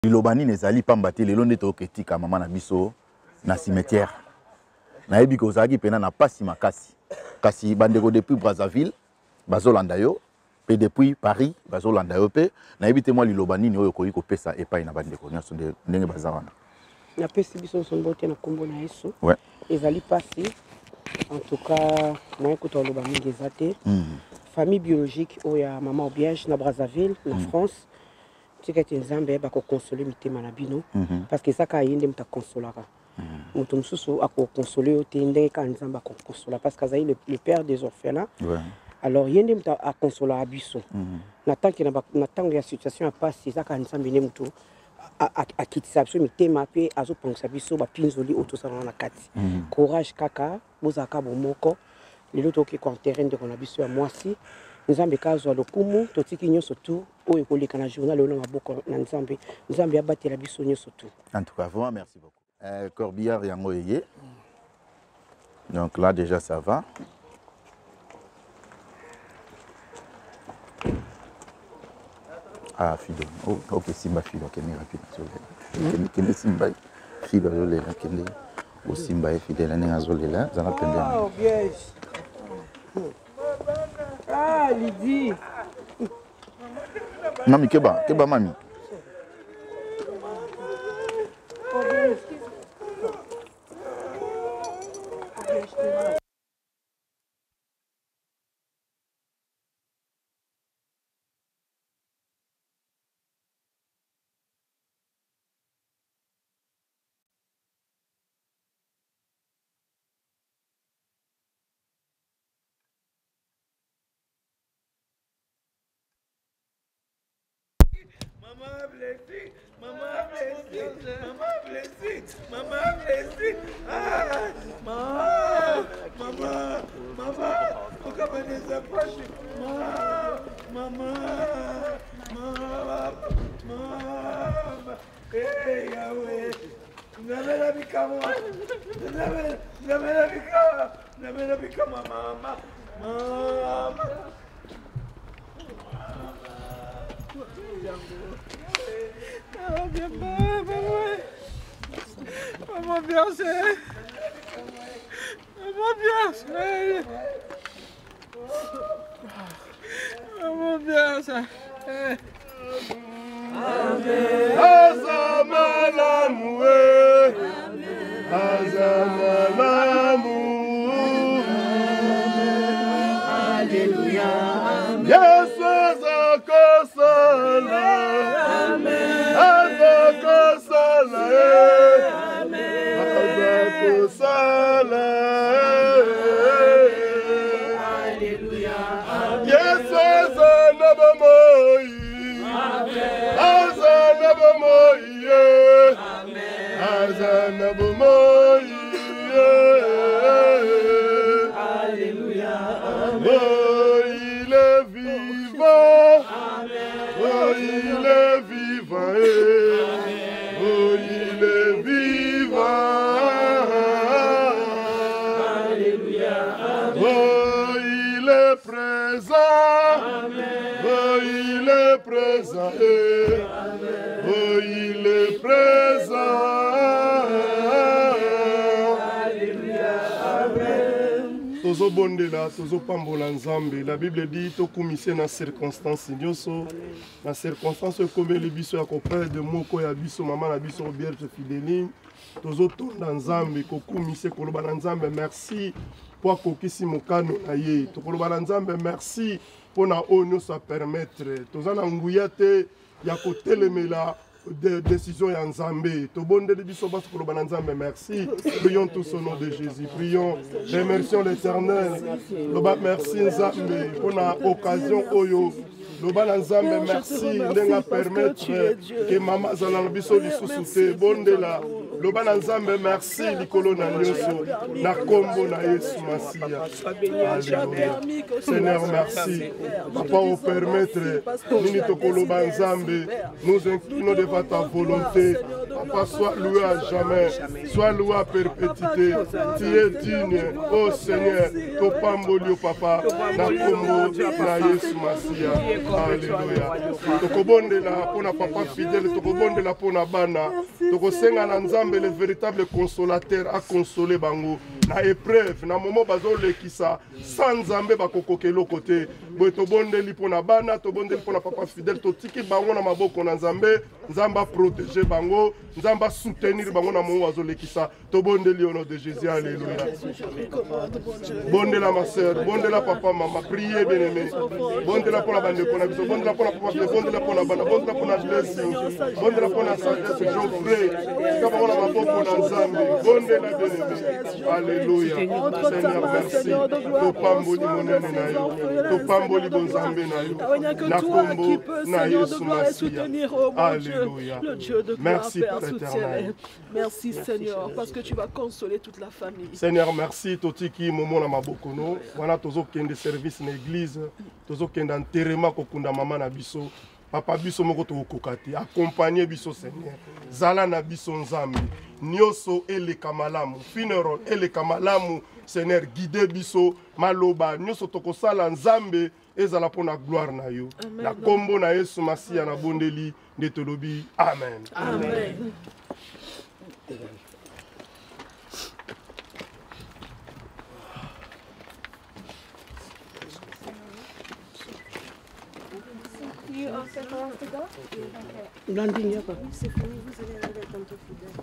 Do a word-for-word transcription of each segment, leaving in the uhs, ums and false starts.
Lilobani nezali pambate lelo nde toketika mama na biso na cimetière. Nayebi ko zaki pena na pasi makasi. Kasi bandeko depuis Brazzaville bazolanda yo, pe depuis Paris bazolanda yo pe nayebi te moi lilobani ni oyo koyi ko pesa epai na bandeko nyonso ndenge bazana. Na pesi biso son bote na kombo na Yesu. Ouais. Ezali pasi. En tout cas, moi écoute lilobani gezate. Famille biologique oya maman Obiège na Brazzaville, na France. Tu sais que Nzambe va consoler mitema na bino parce que ça ka yende mta consolera. Mutu mususu ako consoler o tende ka Nzambe ko consola parce que le, le père des orphelins. Ouais. Alors yende mta a consoler abiso. Na tant que na tant que la situation a passé ça ka Nzambe ne mutu a a kitisa biso mitema pe azo pensa biso ba pinzoli auto sana na kati. Courage kaka bozaka bomoko lelo toki ko terrain de kona biso ya mwasi. Nzambe kazo lokumu totiki nyoso tu oyo koleka na journal ona maboko na Nzambe Nzambe abatela biso nyoso tu. En tout cas, vraiment merci beaucoup. Euh, Corbillard yango yeye. Donc là déjà ça va. Ah Fido. Oh, OK Simba Fido kene rapide zolela. Kene Simba Fido zolela kene o Simba fidèle na zolela zana pembeni. Oh bien. Ah, Lydie. Mami, keba, keba mami. Maman blessée, maman blessée, maman blessée, maman blessée. Ah, maman, maman, maman, pourquoi vous les approchez? Maman, maman, maman, maman. Hey Yahweh, vous avez la vie comme moi, vous avez, vous avez la vie comme, vous avez la vie comme maman, maman. Maman bien maman. Maman bien c'est. Maman bien c'est. Maman bien c'est. Amen. Azamalamu. Azamalamu. Alléluia. Yesu azakosala. Amen. Azakosala. Amen. Azakosala. Alléluia. Yesu azanabamoyi. Amen. Azanabamoyi. Amen. Azanabamoyi. Alléluia. Amen. Il est vivant. Oh, il est vivant. Oh, il est vivant. Alléluia. Oh, il est présent. Oh, il est présent. Oh, il est présent. Tozo bondela, tozo pambola nzambe. La Bible dit to kumise na circonstance nyonso. Na circonstance comme le biso ya kopere de moko ya biso mama na biso Vierge fidèle. Tozo tonda nzambe ko kumise koloba na nzambe merci pour kokisi mokano na ye. To koloba na nzambe merci pour na ono sa permettre. Toza na nguya te ya kotelemela de décision ya Nzambe. To bonde de biso bas koloba na Nzambe merci. Prions tous au nom de Jésus. Prions, remercions l'Éternel. Loba merci Nzambe pour la occasion oyo. Loba na Nzambe merci lenga permettre que maman zala biso lisusu te bonde la. Loba na Nzambe merci likolo na nyonso na kombo na Yesu Masia. Alléluia. Seigneur merci. Papa au permettre nini to koloba Nzambe nous inclinons devant ta volonté Papa, sois loué à jamais. Sois loué à perpétuité. Tu es digne, oh Seigneur. Topambolio, Papa. Na kombo na Yesu Masia. Alléluia. Tokobondela pona papa fidèle, tokobondela pona bana. Tokosenga na Nzambe le véritable consolateur a consolé bango. Na épreuve, na moment bazo lekisa, sans Nzambe bakokokelo côté. Boy tobondeli pona bana, tobondeli pona papa fidèle, totiki bango na maboko na Nzambe, Nzamba protéger bango, Nzamba soutenir bango na moment bazo lekisa. Tobondeli au nom de Jésus, alléluia. Bondela ma sœur, bondela papa, maman, priez bien-aimé. Bondela pour la bande de Konabiso, bondela pour la papa, bondela pour la bande, bondela pour la blessing, bondela pour la sagesse, Geoffrey, kabona maboko na Nzambe, bondela bien-aimé. Alléluia. Seigneur, merci. Topamboli monene na yo, topamboli bonzambe na yo, na kombo na Yesu Masia. Alléluia. Merci Père éternel. Merci Seigneur, parce que tu vas consoler toute la famille. Seigneur, merci. Totiki momo na mabokono. Wana tozo kende service na église, tozo kende enterrement kokunda mama na biso. Papa biso moko to kokati, accompagner biso Seigneur. Zala na biso Nzambe. Nyoso ele kamalamu, funeral ele kamalamu, Seigneur guide biso maloba. Nyoso tokosala Nzambe ezala pona gloire na yo. Na kombo na Yesu Masia na bondeli de tolobi. Amen. Amen. You also have to go? Okay. Blandine, y'a pas. C'est fini, vous allez aller comme tout fidèle.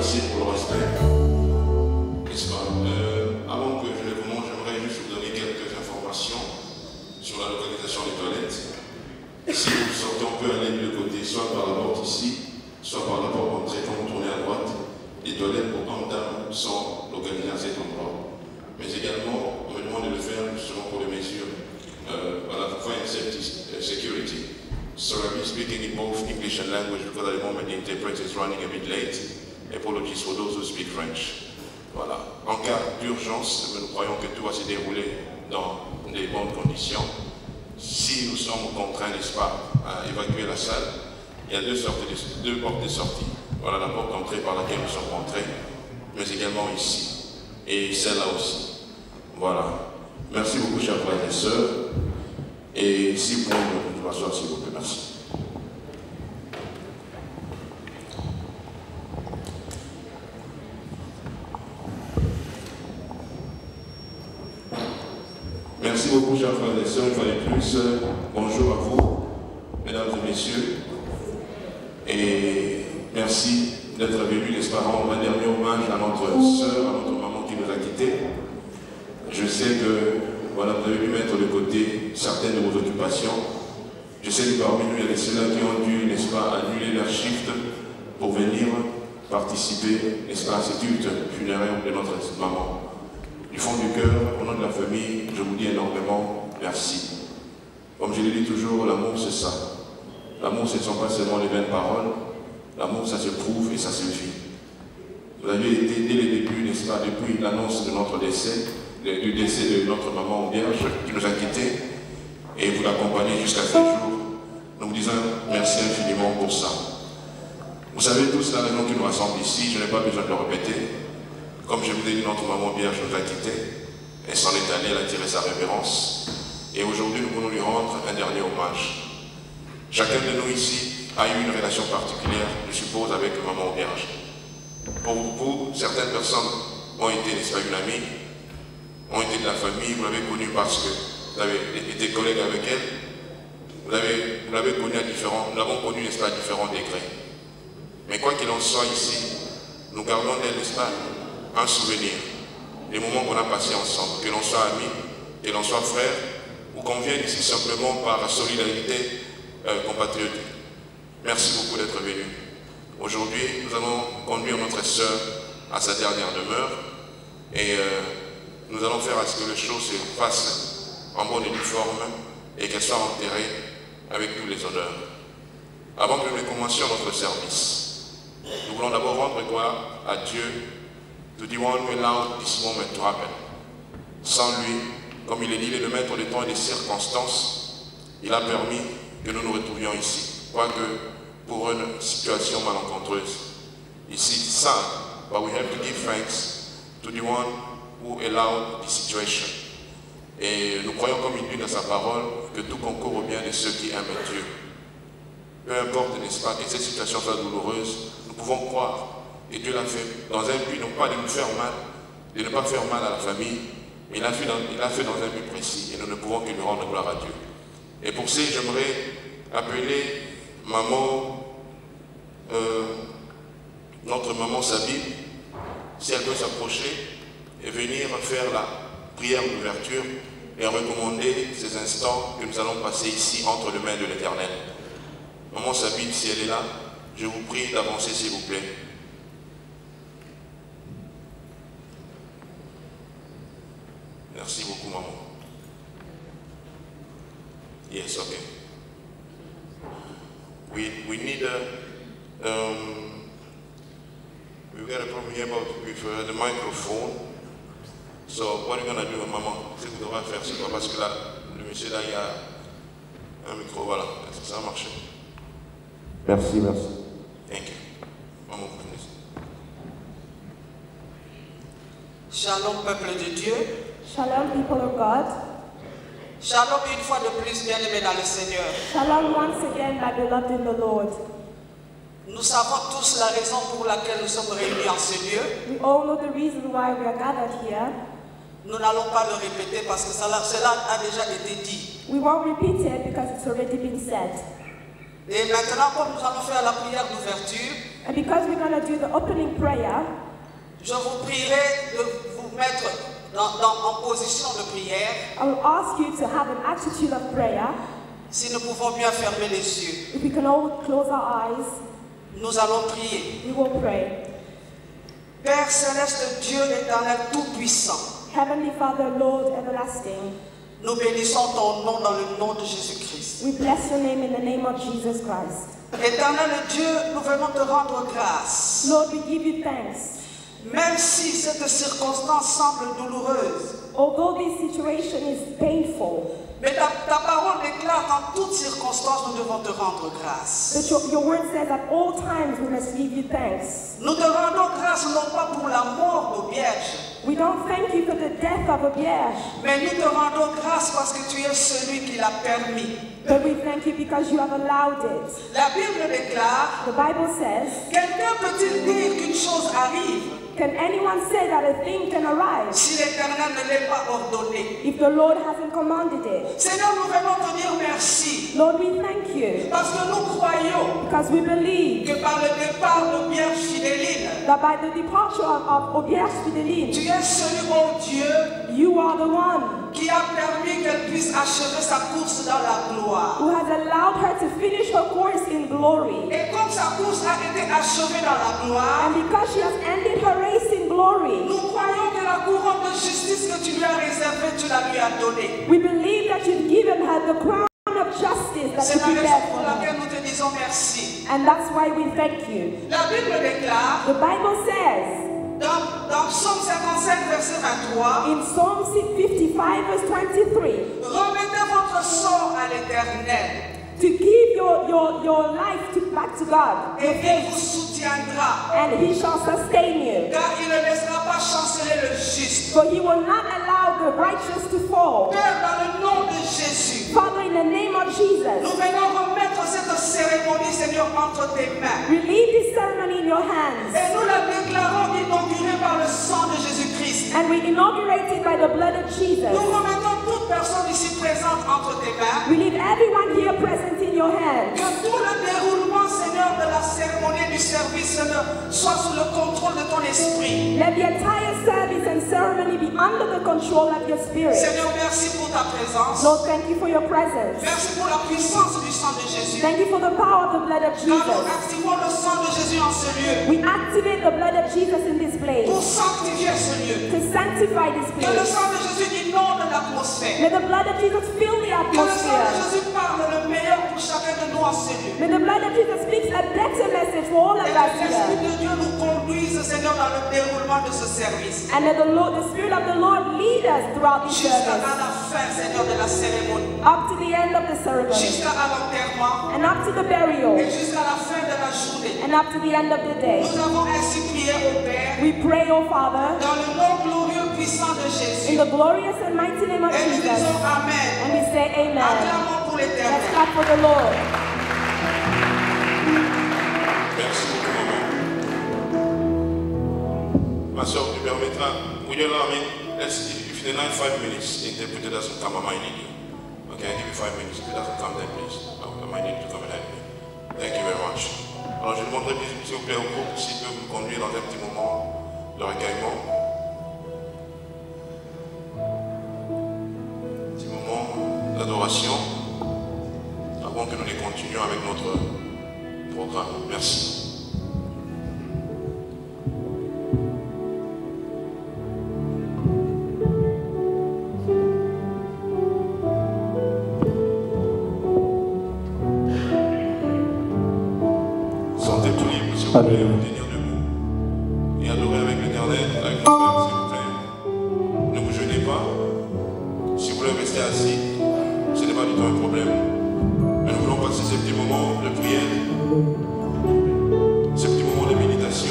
merci pour le respect. N'est-ce pas? euh, Avant que je ne commence, j'aimerais juste vous donner quelques informations sur la localisation des toilettes. Si vous sortez, on peut aller de côté, soit par la porte ici, soit par la porte d'entrée. Quand vous tournez à droite, les toilettes pour hommes, dames sont localisées à cet endroit. Mais également, on me demande de le faire justement pour les mesures uh, à la fire safety uh, security. So I'll be speaking in both English and language because at the moment the interpreter is running a bit late. Apologies for those who speak French. Voilà. En cas d'urgence, nous croyons que tout va se dérouler dans des bonnes conditions. Si nous sommes contraints, n'est-ce pas, à évacuer la salle, il y a deux, sortes de, deux portes de sortie. Voilà la porte d'entrée par laquelle nous sommes rentrés, mais également ici. Et celle-là aussi. Voilà. Merci beaucoup, chers frères et sœurs. Et si vous pouvez vous asseoir, s'il vous plaît, merci. Merci beaucoup, chers frères et sœurs. Une fois de plus, bonjour à vous, mesdames et messieurs. Et merci d'être venus, n'est-ce pas, rendre un dernier hommage à notre sœur, à notre maman qui nous a quittés. Je sais que voilà, vous avez dû mettre de côté certaines de vos occupations. Je sais que parmi nous, il y a des ceux-là qui ont dû, n'est-ce pas, annuler leur shift pour venir participer, n'est-ce pas, à ce culte funéraire de notre maman. Du fond du cœur, au nom de la famille, je vous dis énormément merci. Comme je le dis toujours, l'amour c'est ça. L'amour ce ne sont pas seulement les belles paroles, l'amour ça se prouve et ça se vit. Vous avez été dès le début, n'est-ce pas, depuis l'annonce de notre décès, du décès de notre maman vierge qui nous a quittés, et vous l'accompagnez jusqu'à ce jour. Nous vous disons merci infiniment pour ça. Vous savez tous la raison qui nous rassemble ici, je n'ai pas besoin de le répéter. Comme je vous ai dit, notre maman vierge nous a quittés, elle s'en est allée, elle a tiré sa révérence, et aujourd'hui nous voulons lui rendre un dernier hommage. Chacun de nous ici a eu une relation particulière, je suppose, avec maman vierge. Pour vous, certaines personnes ont été, n'est-ce pas, une amie, ont été de la famille, vous l'avez connue parce que vous avez été collègue avec elle, vous l'avez vous l'avez connue à différents, nous l'avons connue, n'est-ce pas, à différents degrés. Mais quoi qu'il en soit ici, nous gardons d'elle, n'est-ce pas, un souvenir, les moments qu'on a passés ensemble, que l'on soit amis, que l'on soit frères, ou qu'on vienne ici simplement par solidarité euh, compatriotique. Merci beaucoup d'être venus. Aujourd'hui, nous allons conduire notre sœur à sa dernière demeure et euh, nous allons faire à ce que les choses se fassent en bonne et due forme et qu'elle soit enterrée avec tous les honneurs. Avant que nous ne commencions notre service, nous voulons d'abord rendre gloire à Dieu, to the one who allowed this moment to happen. Sans lui, comme il est dit, il est le maître des temps et des circonstances, il a permis que nous nous retrouvions ici, quoique pour une situation malencontreuse. Ici, ça, but we have to give thanks to the one who allowed the situation. Et nous croyons, comme il dit dans sa parole, que tout concourt au bien de ceux qui aiment Dieu. Peu importe, n'est-ce pas, que cette situation soit douloureuse, nous pouvons croire que Dieu l'a fait dans un but, non pas de nous faire mal, de ne pas faire mal à la famille, mais il l'a fait, fait dans un but précis et nous ne pouvons que lui rendre gloire à Dieu. Et pour ça, j'aimerais appeler maman, euh, notre maman Sabine, si elle peut s'approcher et venir faire la prière d'ouverture et recommander ces instants que nous allons passer ici entre les mains de l'Éternel. Maman Sabine, si elle est là, je vous prie d'avancer s'il vous plaît. Merci beaucoup, maman. Yes, okay. We we need a um. We've got a problem here about with uh, the microphone. So what are you gonna do, maman? C'est que tu devras faire, c'est pas parce que là, le monsieur là, il y a un micro, voilà, ça a marché. Merci, merci. Thank you. Maman, vous venez. Shalom, peuple de Dieu. Shalom, people of God. Shalom une fois de plus, bien-aimés dans le Seigneur. Shalom once again, my beloved in the Lord. Nous savons tous la raison pour laquelle nous sommes réunis en ce lieu. We all know the reason why we are gathered here. Nous n'allons pas le répéter parce que cela, cela a déjà été dit. We won't repeat it because it's already been said. Et maintenant, comme nous allons faire la prière d'ouverture, And because we're going to do the opening prayer, je vous prierai de vous mettre dans, dans, en position de prière. I will ask you to have an attitude of prayer. Si nous pouvons bien fermer les yeux, If we can all close our eyes, nous allons prier. we will pray. Père céleste, Dieu éternel tout-puissant, Heavenly Father, Lord everlasting, nous bénissons ton nom dans le nom de Jésus-Christ. we bless your name in the name of Jesus Christ. Éternel Dieu, nous venons te rendre grâce. Lord, we give you thanks. Même si cette circonstance semble douloureuse, Although this situation is painful, mais ta, ta parole déclare qu'en toutes circonstances, nous devons te rendre grâce. but your, your word says at all times we must give you thanks. Nous te rendons grâce non pas pour la mort d'Auberge, We don't thank you for the death of Obiesh, mais nous te rendons grâce parce que tu es celui qui l'a permis. but we thank you because you have allowed it. La Bible déclare, The Bible says, quelqu'un peut-il dire qu'une chose arrive can anyone say that a thing can arise si l'Éternel ne l'est pas ordonné? if the Lord hasn't commanded it? Seigneur, nous venons te dire merci Lord, we thank you parce que nous croyons because we believe que par le départ d'Auberge Fidéline, that by the departure of, of Obiesh tu Fideline, es celui, oh Dieu, you are the one qui a permis qu'elle puisse achever sa course dans la gloire. who has allowed her to finish her course in glory. Et comme sa course a été achevée dans la gloire, And because she has ended her race in glory, nous croyons que la couronne de justice que tu lui as réservée, tu la lui as donnée. we believe that you've given her the crown of justice that C'est you la raison prepared pour for her. laquelle nous te disons merci. And that's why we thank you. La Bible déclare The Bible says dans, dans Psaume cinquante-cinq, verset vingt-trois, in Psalm fifty-five, verse twenty-three, remettez votre sort à l'Éternel to give your, your, your life to, back to God, et il vous soutiendra, and he shall sustain you. car il ne laissera pas chanceler le juste. For he will not allow the righteous to fall. Père, dans le nom de Jésus, Father, in the name of nous Jesus, venons remettre cette cérémonie, Seigneur, entre tes mains. relieve this ceremony in your hands, Et nous la déclarons inaugurée par le sang de Jésus-Christ. and we inaugurate it by the blood of Jesus. Nous remettons toute personne ici présente entre tes mains. We leave everyone here present in your hands. Que tout le déroulement, Seigneur, de la cérémonie et du service, Seigneur, soit sous le contrôle de ton esprit. Let the entire service and ceremony be under the control of your spirit. Seigneur, merci pour ta présence. Lord, thank you for your presence. Merci pour la puissance du sang de Jésus. Thank you for the power of the blood of Car nous Jesus. activons le sang de Jésus en ce lieu We activate the blood of Jesus in this place pour sanctifier ce lieu. to sanctify this Que le place. sang de Jésus inonde l'atmosphère. May the blood of Jesus fill the Que le sang de atmosphere. Jésus parle le meilleur pour chacun de nous en ce lieu. May the blood of Jesus speaks a better message for all of Et us que l'Esprit here. de Dieu nous conduise, Seigneur, dans le déroulement de ce service. And may the Lord, the Spirit of the Lord lead us throughout this Jusqu'à service, la fin, Seigneur, de la cérémonie. up to the end of the ceremony, Jusqu'à l'enterrement. and up to the burial, Et jusqu'à la fin de la journée. and up to the end of the day. Nous avons ainsi prié au Père, We pray, O Father, dans le nom glorieux puissant de in Jésus. the glorious and mighty name of Et nous Jesus. disons Amen. And we say amen. Acclamons pour Let's l'Éternel. clap for the Lord. Merci beaucoup, maman. Ma soeur, tu permettras, would you allow me, let's, if in the next five minutes, the interpreter doesn't come, I might need you. Okay, I'll give you five minutes. If it doesn't come, then please, I I might need you to come and help me. Thank you very much. Alors, je demanderai, s'il vous plaît, au groupe, s'il peut vous conduire dans un petit moment de recueillement. Petit moment d'adoration, avant que nous les continuions avec notre programme. Merci. Sentez tout libre, s'il vous plaît, vous tenir debout et adorer avec l'Éternel, avec nos frères, s'il vous plaît. Ne vous gênez pas. Si vous voulez rester assis, ce n'est pas du tout un problème. Mais nous voulons passer ce petit moment de prière, ce petit moment de méditation,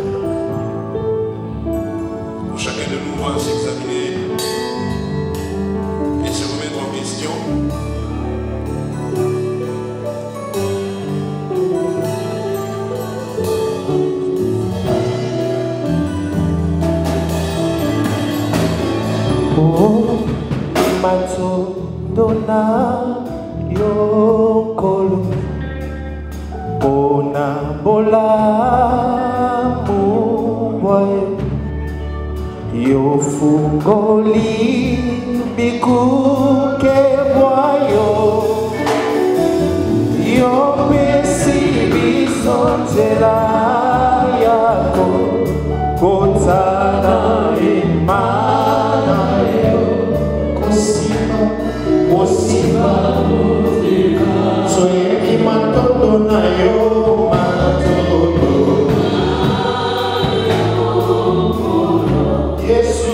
où chacun de nous va s'examiner et se remettre en question. Matodona yokolo bola mubwe yo fungoli bikuke bwayo yo pesi biso nzela yako kotana imana yo kosima kosima soyeki matondo na yo matondo Yesu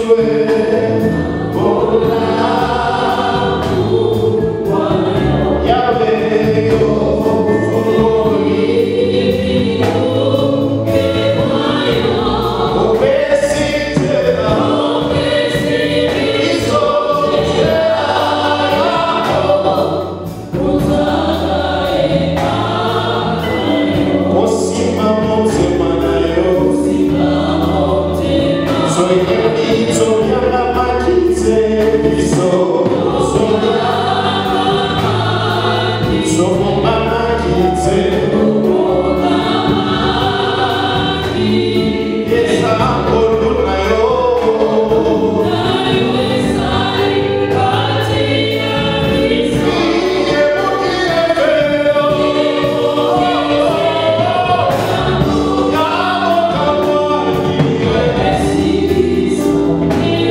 Yes.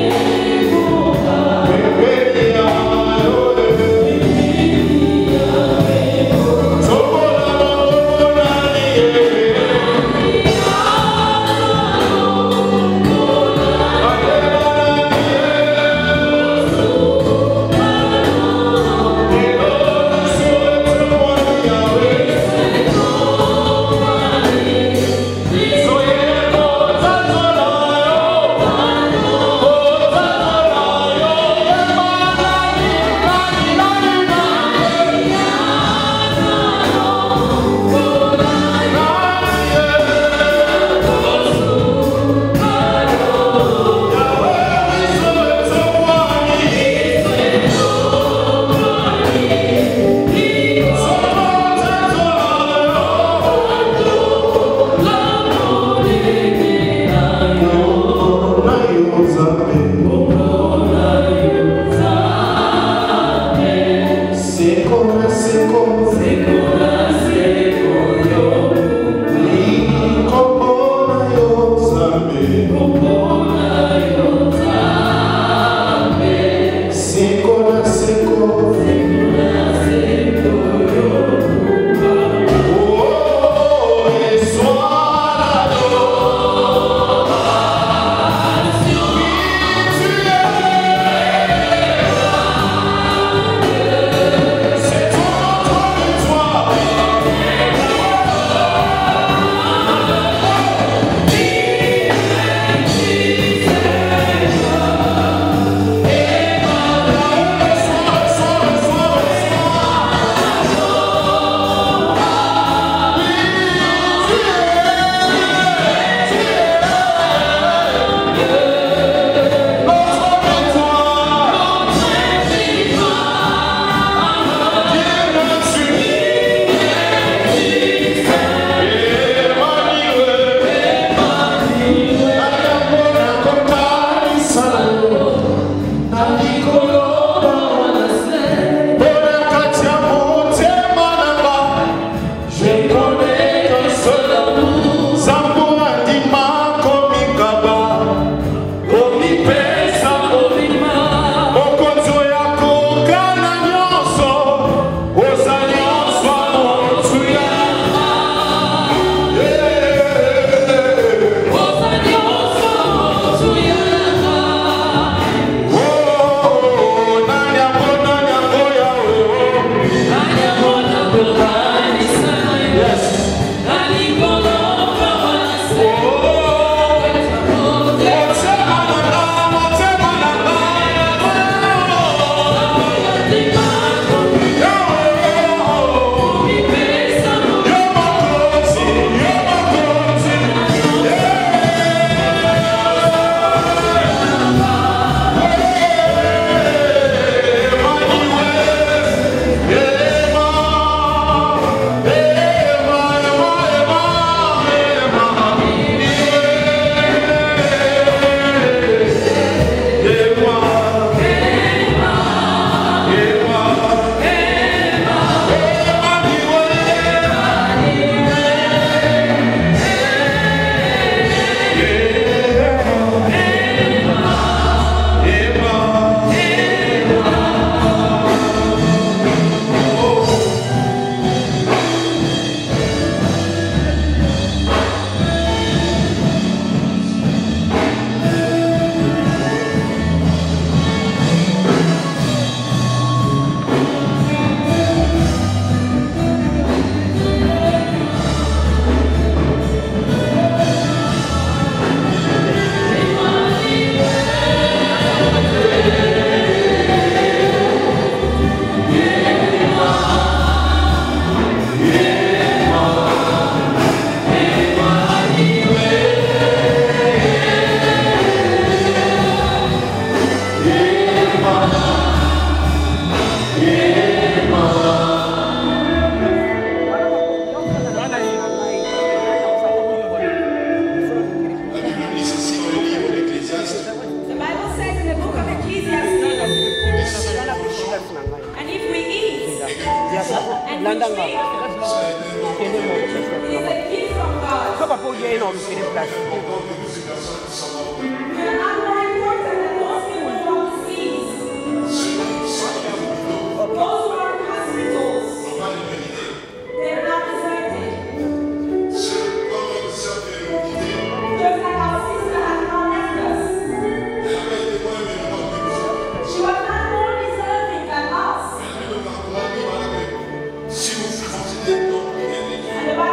pour y aller dans le place.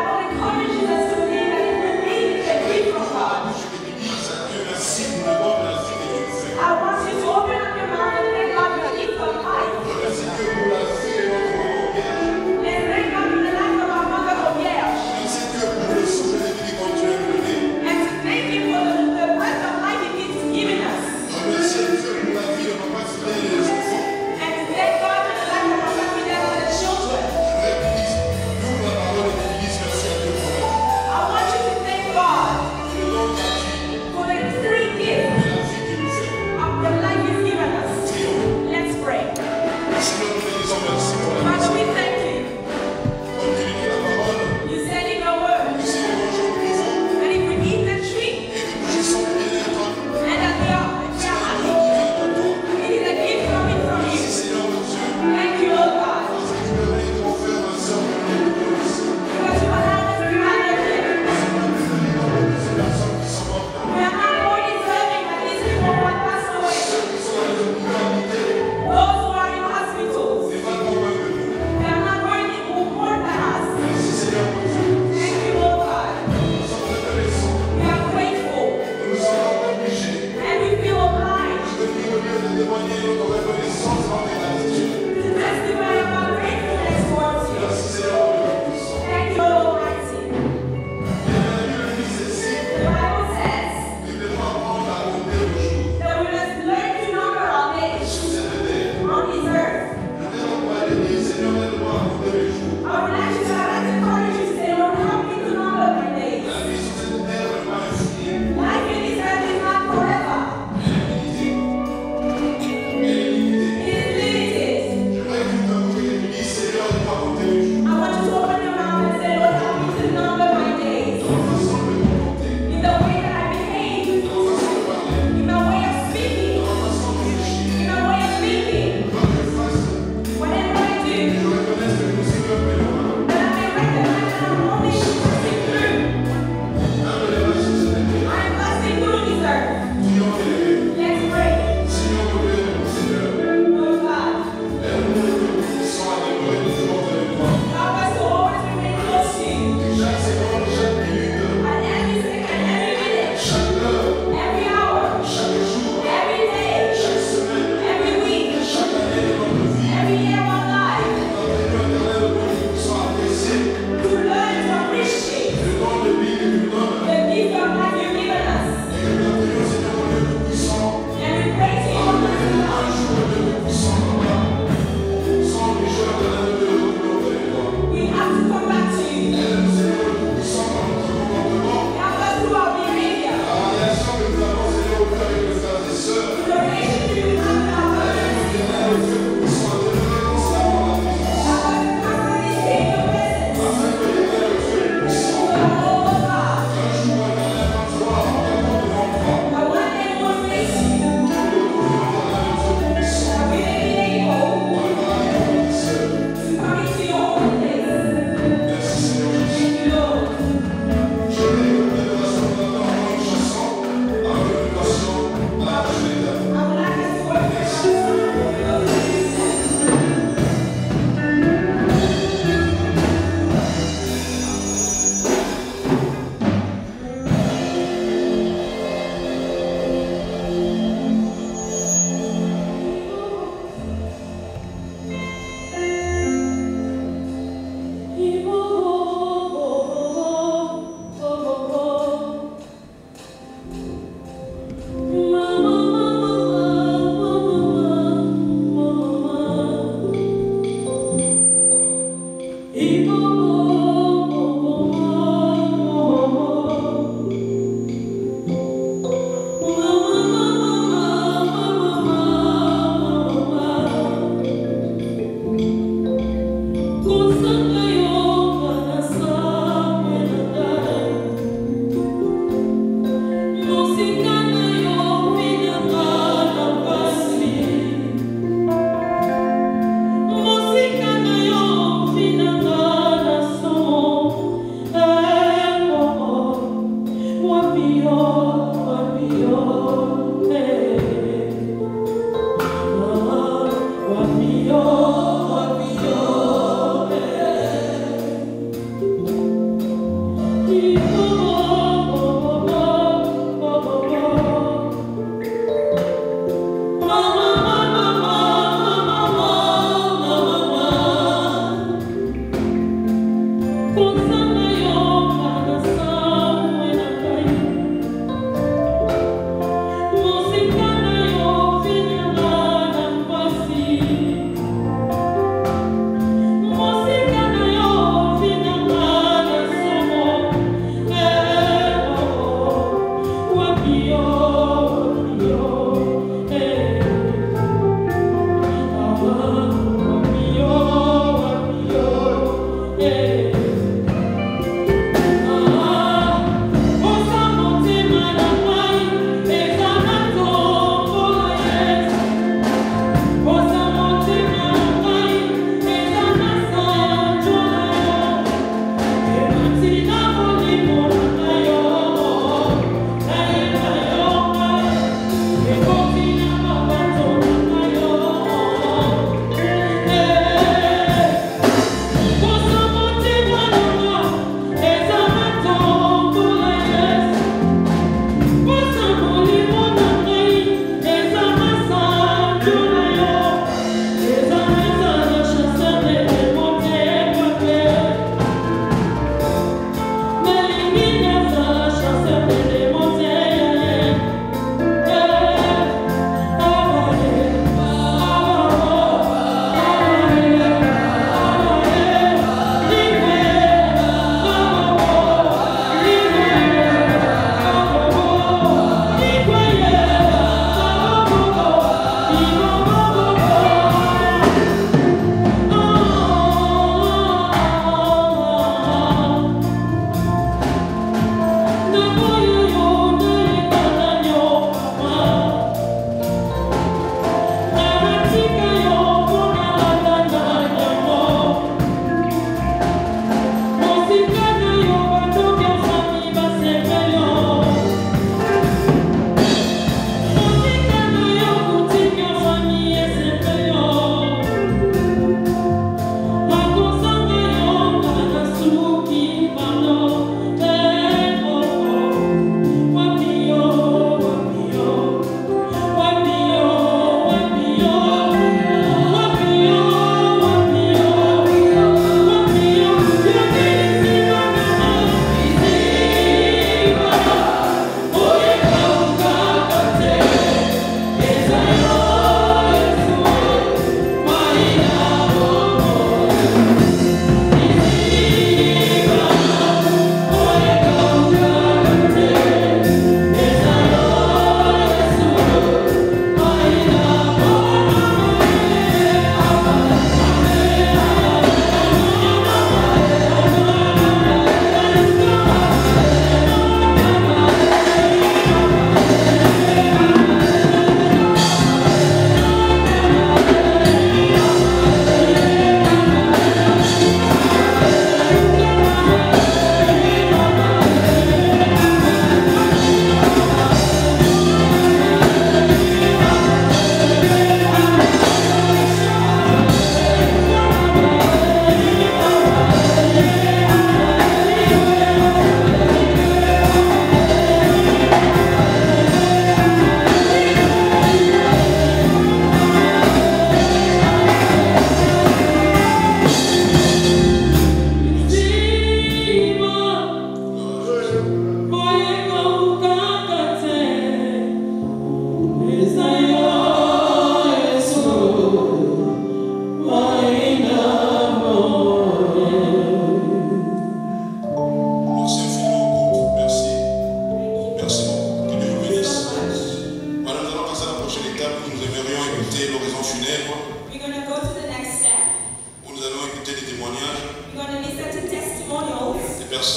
Merci pour le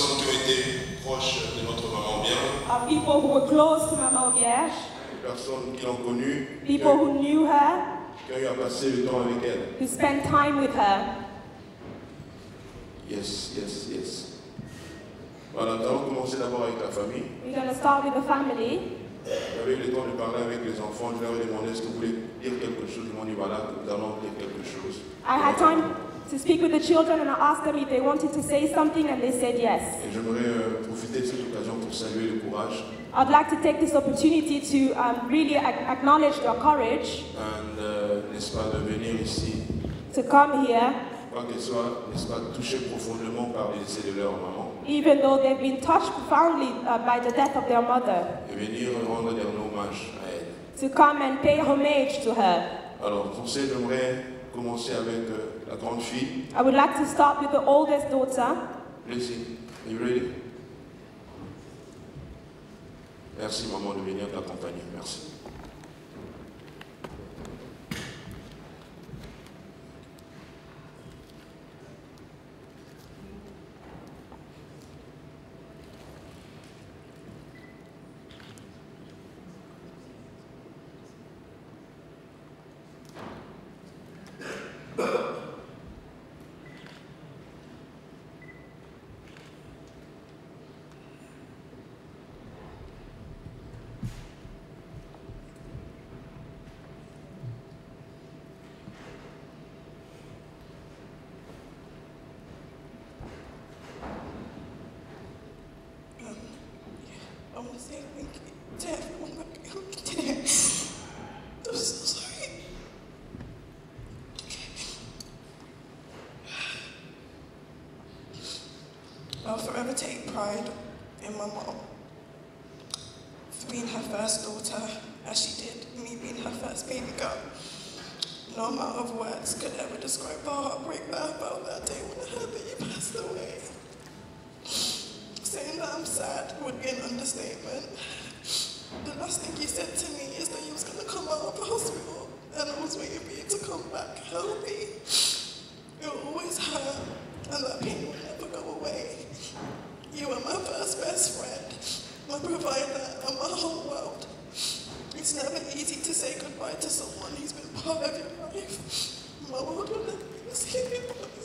personnes qui ont été proches de notre maman bien, of people who were close to Mama Obiesh, des personnes qui l'ont connue, qui people ont, who knew her, qui ont eu à passer le temps avec elle. who spent time with her. Yes, yes, yes. Voilà, nous allons commencer d'abord avec la famille. We're going to start with the family. J'avais eu le temps de parler avec les enfants, je leur ai demandé est-ce que vous voulez dire quelque chose. Ils m'ont dit voilà, nous allons dire quelque chose. I had time to speak with the children and I asked them if they wanted to say something and they said yes. Et j'aimerais euh, profiter de cette occasion pour saluer le courage. I'd like to take this opportunity to um, really ac- acknowledge their courage And, euh, n'est-ce pas, de venir ici, to come here, quoi qu'elles soient, n'est-ce pas, touchées profondément par le décès de leur maman, even though they've been touched profoundly uh, by the death of their mother, et venir rendre des hommages à elle. to come and pay homage to her. Alors, pour ça, j'aimerais commencer avec euh, la grande fille. I would like to start with the oldest daughter. Lucie, are you ready? Merci, maman, de venir t'accompagner. Merci. I want to say thank you to everyone that helped me today. I'm so sorry. I'll forever take pride in my mom for being her first daughter, as she did, me being her first baby girl. No amount of words could ever describe the heartbreak that I felt that day when I heard that you passed away. Saying that I'm sad would be an understatement. The last thing you said to me is that you was gonna come out of the hospital and I was waiting for you to come back healthy. It will always hurt and that pain will never go away. You were my first best friend, my provider and my whole world. It's never easy to say goodbye to someone who's been part of your life. My world will never be the same.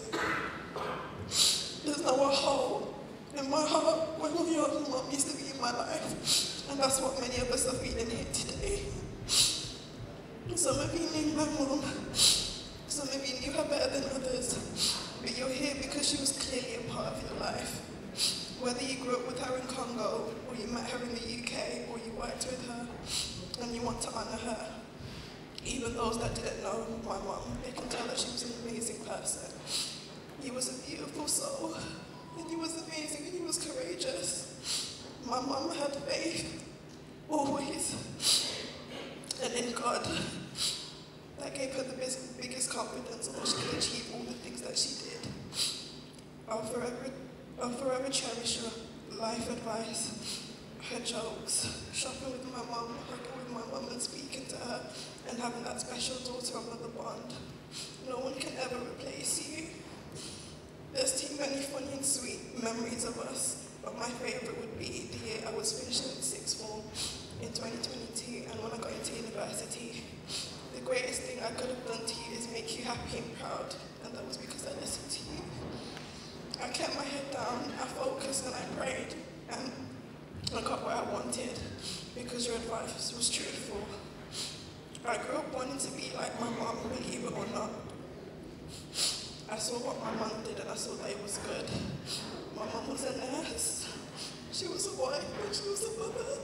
There's now a hole in my heart where your mom used to be in my life. And that's what many of us are feeling here today. Some of you knew my mom. Some of you knew her better than others. But you're here because she was clearly a part of your life. Whether you grew up with her in Congo, or you met her in the U K, or you worked with her, and you want to honor her. Even those that didn't know my mom, they can tell that she was an amazing person. He was a beautiful soul, and he was amazing, and he was courageous. My mom had faith, always, and in God. That gave her the biggest, biggest confidence in that she could achieve all the things that she did. I'll forever, I'll forever cherish her life advice, her jokes, shopping with my mom, hugging with my mom and speaking to her, and having that special daughter-mother bond. No one can ever replace you. There's too many funny and sweet memories of us, but my favorite would be the year I was finishing sixth form in twenty twenty-two, and when I got into university. The greatest thing I could have done to you is make you happy and proud, and that was because I listened to you. I kept my head down, I focused and I prayed, and I got what I wanted, because your advice was truthful. I grew up wanting to be like my mom, believe it or not. I saw what my mom did and I saw that it was good. My mom was a nurse, she was a wife, and she was a mother.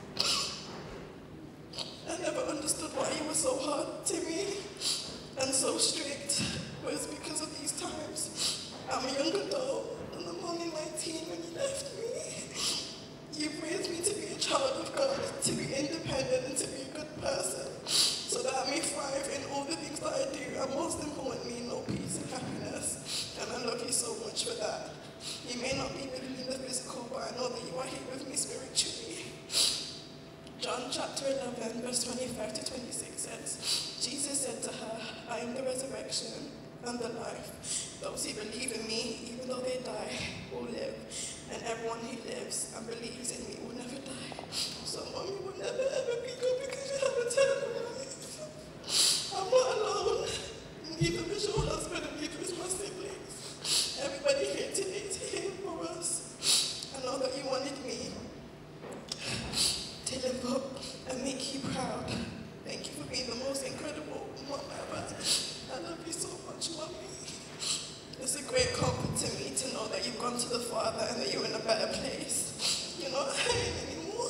I never understood why you were so hard to me and so strict, but it's because of these times. I'm a young adult and I'm only nineteen when you left me. You raised me to be a child of God, to be independent and to be a good person, so that I may thrive in all the things that I do, and most importantly, know peace and happiness. And I love you so much for that. You may not be with me in the physical, but I know that you are here with me spiritually. John chapter eleven, verse twenty-five to twenty-six says, Jesus said to her, I am the resurrection and the life. Those who believe in me, even though they die, will live. And everyone who lives and believes in me will never die. So mommy will never ever be good because you have a terrible life. I'm not alone. Neither is your husband and neither is my siblings. Everybody here today is here for us. I know that you wanted me to live up and make you proud. Thank you for being the most incredible mom ever. I love you so much, mommy. It's a great comfort to me to know that you've gone to the Father and that you're in a better place. You're not hurting anymore.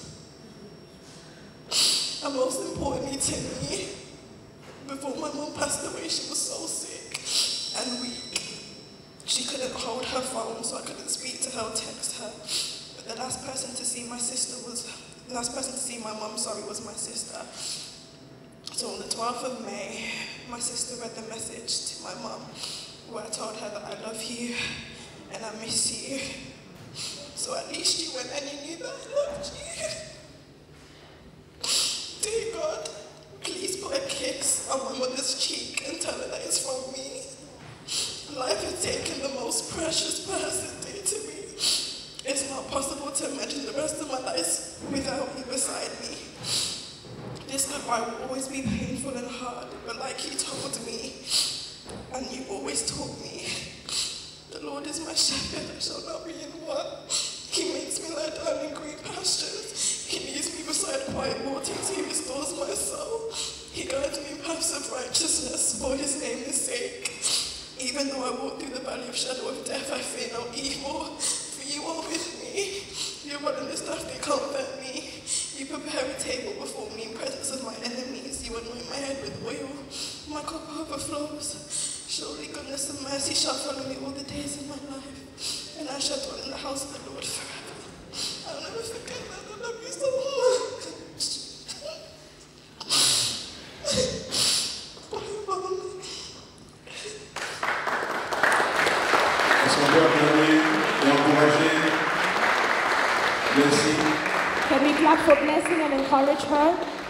And most importantly to me, before my mom passed away, she was so sick and weak. She couldn't hold her phone, so I couldn't speak to her or text her. But the last person to see my sister was, the last person to see my mom, sorry, was my sister. So on the twelfth of May, my sister read the message to my mom, where I told her that I love you and I miss you. So at least you went and you knew that I loved you. Dear God, please put a kiss on my mother's cheek and tell her that it's from me. Life has taken the most precious person dear to me. It's not possible to imagine the rest of my life without you beside me. This goodbye will always be painful and hard, but like you told me, and you always taught me, the Lord is my shepherd, I shall not be in want. He makes me lie down in green pastures. He leads me beside quiet waters. He restores my soul. He guides me in paths of righteousness for his name's sake. Even though I walk through the valley of shadow of death, I fear no evil, for you are with me. Your rod and your staff, they comfort me. You prepare a table before me in presence of my enemies. You anoint my head with oil. My cup overflows. Surely goodness and mercy shall follow me all the days of my life, and I shall dwell in the house of the Lord forever. I'll never forget that. I love you so much. Est-ce qu'on peut applaudir et encourager Blessing? Can we clap for Blessing and encourage her?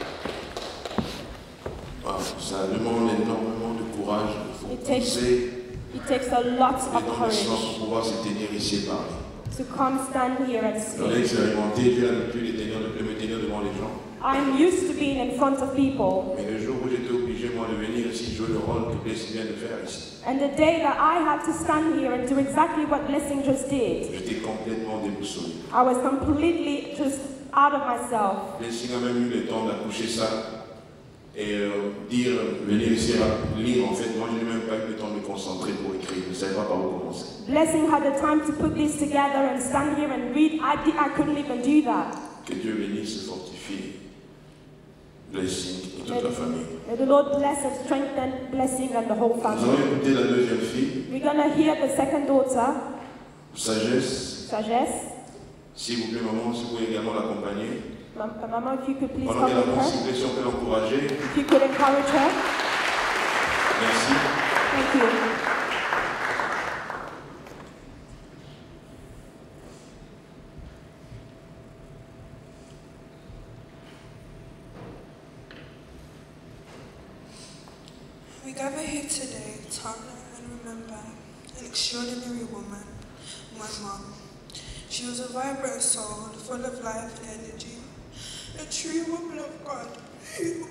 Wow, ça demande énormément de courage. Il faut It takes, pousser it takes a lot les of dents courage de pour pouvoir se tenir ici et parler. to come stand here and J'en ai speak. expérimenté, j'ai l'habitude de, tenir- de me tenir devant les gens. I'm used to being in front of people, Mais le jour où j'étais obligé, moi, de venir ici, jouer le rôle que Blessing vient de faire ici, and the day that I had to stand here and do exactly what Blessing just did, j'étais complètement déboussolé. I was completely just out of myself. Blessing a même eu le temps d'accoucher ça et euh, dire, venir ici à lire. En fait, moi, je n'ai même pas eu le temps de me concentrer pour écrire. Je ne savais pas par où commencer. Blessing had the time to put this together and stand here and read. I, di- I couldn't even do that. Que Dieu bénisse et fortifie Blessing et toute la famille. May the Lord bless and strengthen Blessing and the whole Nous allons family. écouter la deuxième fille, We're gonna hear the second daughter, Sagesse. Sagesse. S'il vous plaît, maman, si vous pouvez également l'accompagner. Ma- Maman, if you could please Pendant come qu'elle with avance, her. s'il vous plaît, si on peut l'encourager. If you could encourage her. Merci. Thank you. We gather here today to honor and remember an extraordinary woman, my mom. She was a vibrant soul, full of life and energy, a true woman of God who,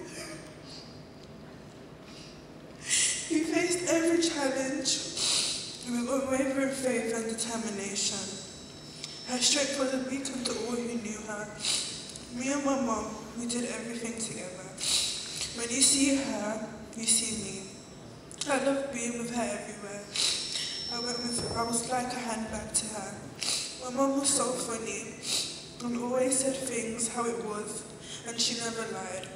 who faced every challenge with unwavering faith and determination. Her strength was a beacon to all who knew her. Me and my mom, we did everything together. When you see her, you see me. I love being with her everywhere. I went with her, I was like a handbag to her. My mom was so funny and always said things how it was, and she never lied.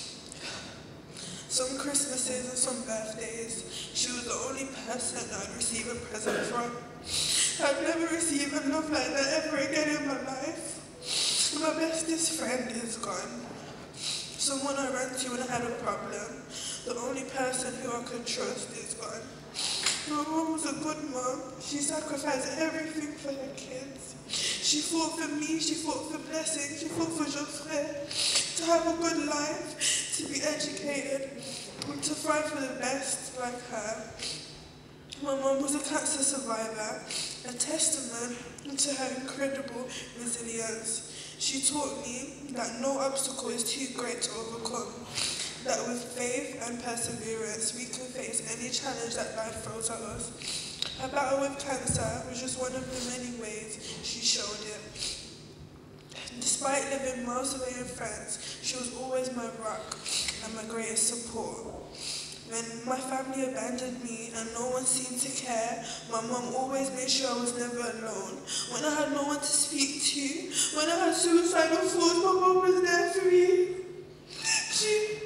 Some Christmases and some birthdays, she was the only person I'd receive a present from. I've never received a love like that ever again in my life. My bestest friend is gone. Someone I ran to when I had a problem. The only person who I could trust is gone. My mom was a good mom. She sacrificed everything for her kids. She fought for me, she fought for Blessing, she fought for Geoffrey. To have a good life, to be educated, and to fight for the best like her. My mom was a cancer survivor, a testament to her incredible resilience. She taught me that no obstacle is too great to overcome, that with faith and perseverance we can face any challenge that life throws at us. Her battle with cancer was just one of the many ways she showed it. Despite living miles away in France, she was always my rock and my greatest support. When my family abandoned me and no one seemed to care, my mum always made sure I was never alone. When I had no one to speak to, when I had suicidal thoughts, my mum was there for me. She,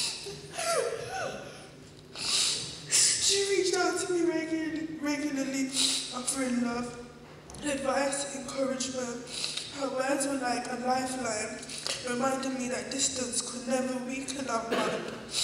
she reached out to me regularly, regularly offering love, advice, encouragement. Her words were like a lifeline, reminding me that distance could never weaken our bond.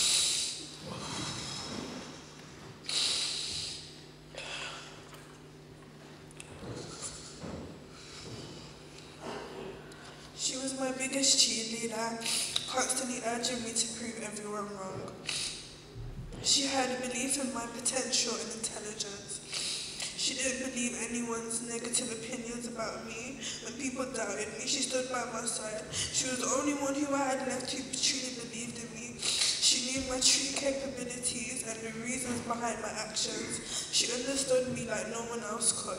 She was my biggest cheerleader, constantly urging me to prove everyone wrong. She had a belief in my potential and intelligence. She didn't believe anyone's negative opinions about me. When people doubted me, she stood by my side. She was the only one who I had left who truly believed in me. She knew my true capabilities and the reasons behind my actions. She understood me like no one else could.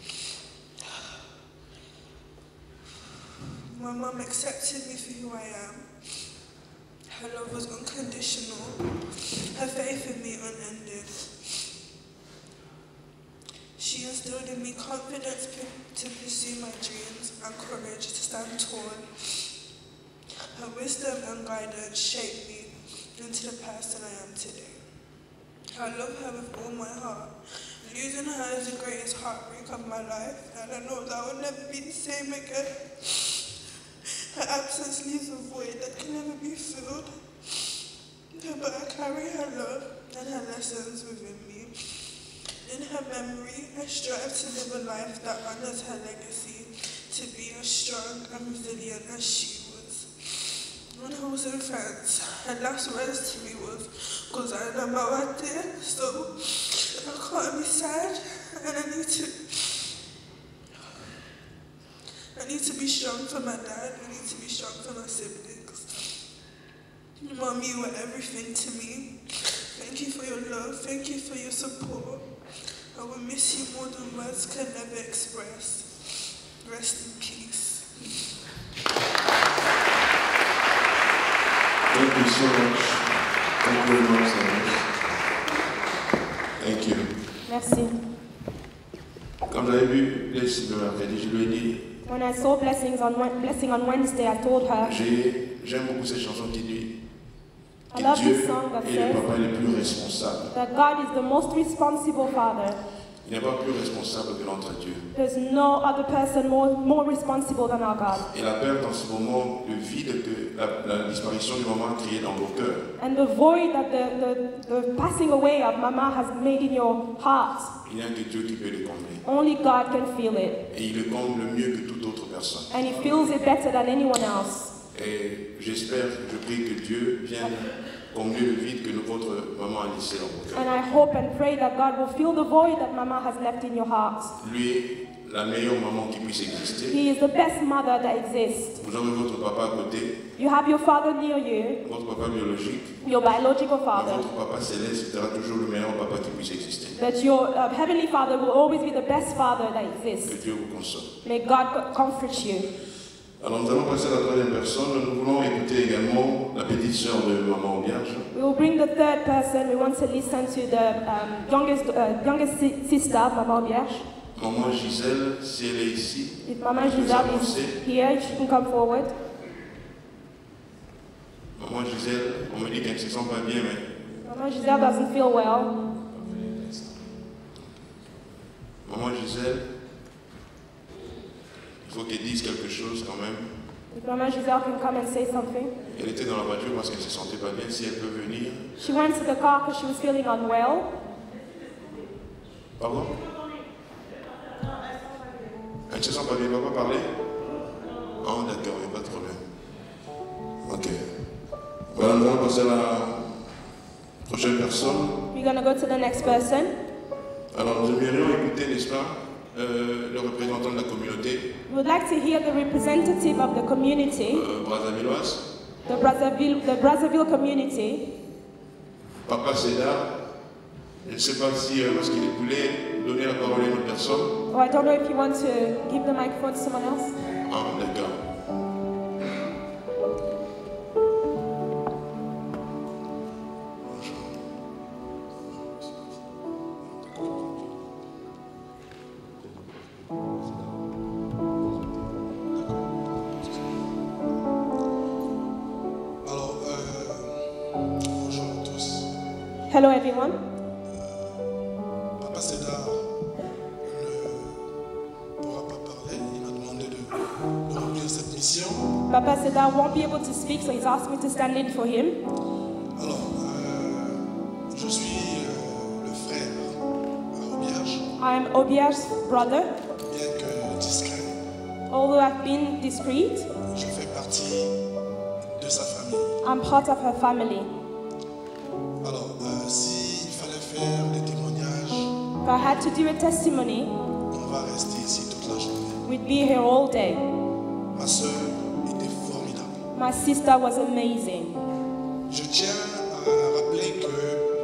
My mum accepted me for who I am. Her love was unconditional. Her faith in me unending. She instilled in me confidence to pursue my dreams and courage to stand tall. Her wisdom and guidance shaped me into the person I am today. I love her with all my heart. Losing her is the greatest heartbreak of my life, and I know that I will never be the same again. Her absence leaves a void that can never be filled. But I carry her love and her lessons within me. In her memory, I strive to live a life that honors her legacy, to be as strong and resilient as she was. When I was in France, her last words to me was, "Gozana Mawate," so I can't be sad, and I need to I need to be strong for my dad, I need to be strong for my siblings. Mom, you were everything to me. Thank you for your love, thank you for your support. I will miss you more than words can ever express. Rest in peace. Thank you so much. Thank you very much, Samuel. Thank you. Merci. Quand j'avais vu Blessing le mercredi, je lui ai dit, When I saw blessings on Wed- blessing on Wednesday, I told her, j'ai- j'aime beaucoup cette chanson qui dit I que love Dieu this song that est le says papa le plus responsable. that God is the most responsible father. Il n'est pas plus responsable que notre Dieu. There's no other person more, more responsible than our God. Et la perte en ce moment, le vide que la, la disparition du maman a créé dans vos cœurs, And the void that the, the, the passing away of Mama has made in your heart, il n'y a que Dieu qui peut le combler. only God can feel it. Et il le comble mieux que toute autre personne. And He feels it better than anyone else. Et j'espère, je prie que Dieu vienne combler le vide que votre maman a laissé dans vos cœurs. And I hope and pray that God will fill the void that Mama has left in your heart. Lui, la meilleure maman qui puisse exister. He is the best mother that exists. Vous avez votre papa à côté, You have your father near you, votre papa biologique, your biological mais father, votre papa céleste sera toujours le meilleur papa qui puisse exister. but your uh, heavenly father will always be the best father that Que exists. Dieu vous console. May God co- comfort you. Alors nous allons passer à la troisième personne. Nous voulons écouter également la petite sœur de maman Vierge. We will bring the third person. We want to listen to the um, youngest, uh, youngest si- sister, Mama Vierge. Maman Gisèle, si elle est ici, If Mama Giselle is here, she can come forward. maman Gisèle, on me dit qu'elle ne se sent pas bien, mais Mama Giselle doesn't feel well. maman Gisèle, il faut qu'elle dise quelque chose quand même. If Mama Giselle can come and say something. Elle était dans la voiture parce qu'elle ne se sentait pas bien. Si elle peut venir. She went to the car because she was feeling unwell. Pardon? Elle ne se sent pas bien, elle ne va pas parler? Ah, d'accord, il n'y a pas de problème. Ok. Voilà, nous allons passer à la prochaine personne. We're going to go to the next person. Alors, nous aimerions écouter, n'est-ce pas, euh, le représentant de la communauté We would like to hear the representative of the community, euh, brazzavilloise, the Brazzaville, the Brazzaville community. Papa Sédar. Je ne sais pas si, euh, parce qu'il voulait donner la parole à une autre personne. Oh, I don't know if you want to give the microphone to someone else. Ah, d'accord. Alors, euh, bonjour à tous. Hello, everyone. Papa Sédar ne pourra pas parler. Il m'a demandé de, de remplir cette mission. Papa said I won't be able to speak, so he's asked me to stand in for him. Alors, euh, je suis euh, le frère à Aubiage, I am Obia's brother. bien que discret. Although I've been discreet, Je fais partie de sa famille. I'm part of her family. Alors, euh, s'il fallait faire des témoignages, If I had to do a testimony, on va rester ici toute la journée. we'd be here all day. Ma sœur était formidable. My sister was amazing. Je tiens à rappeler que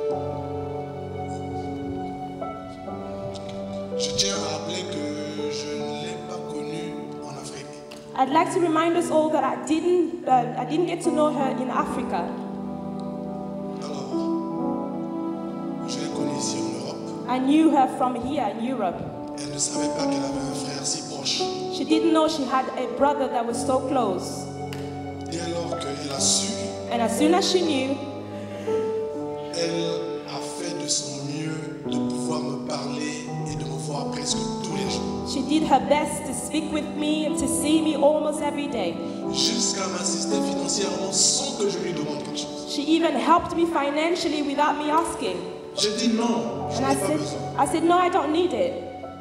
je tiens à rappeler que je ne l'ai pas connue en Afrique. I'd like to remind us all that I didn't, uh, I didn't get to know her in Africa. Alors, je l'ai connue ici en Europe. I knew her from here in Europe. Elle ne savait pas qu'elle avait un frère si proche. She didn't know she had a brother that was so close. Et alors qu'elle a su, And as soon as she knew, elle a fait de son mieux de pouvoir me parler et de me voir presque tous les jours. she did her best to speak with me and to see me almost every day. Jusqu'à m'assister financièrement sans que je lui demande quelque chose. She even helped me financially without me asking. J'ai dit non, je And n'ai I pas said, besoin. I said, no, I don't need it.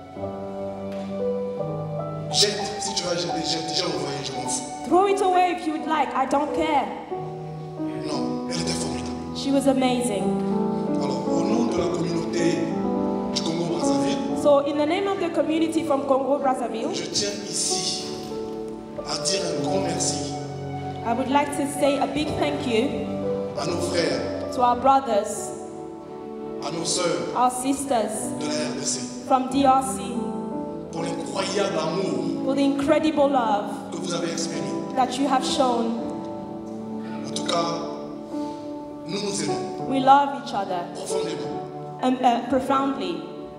Jette, si tu vas jeter, jette, déjà envoyé, je m'en fous. Throw it away if you would like. I don't care. Non, elle était formidable. She was amazing. Alors, au nom de la communauté du Congo-Brazzaville, So in the name of the community from Congo Brazzaville, je tiens ici à dire un grand merci I would like to say a big thank you à nos frères, to our brothers, à nos sœurs our sisters de la R D C from D R C pour l'incroyable amour for the incredible love que vous avez exprimé. that you have shown. En tout cas, nous nous aimons We love each other profondément. um, uh, profoundly.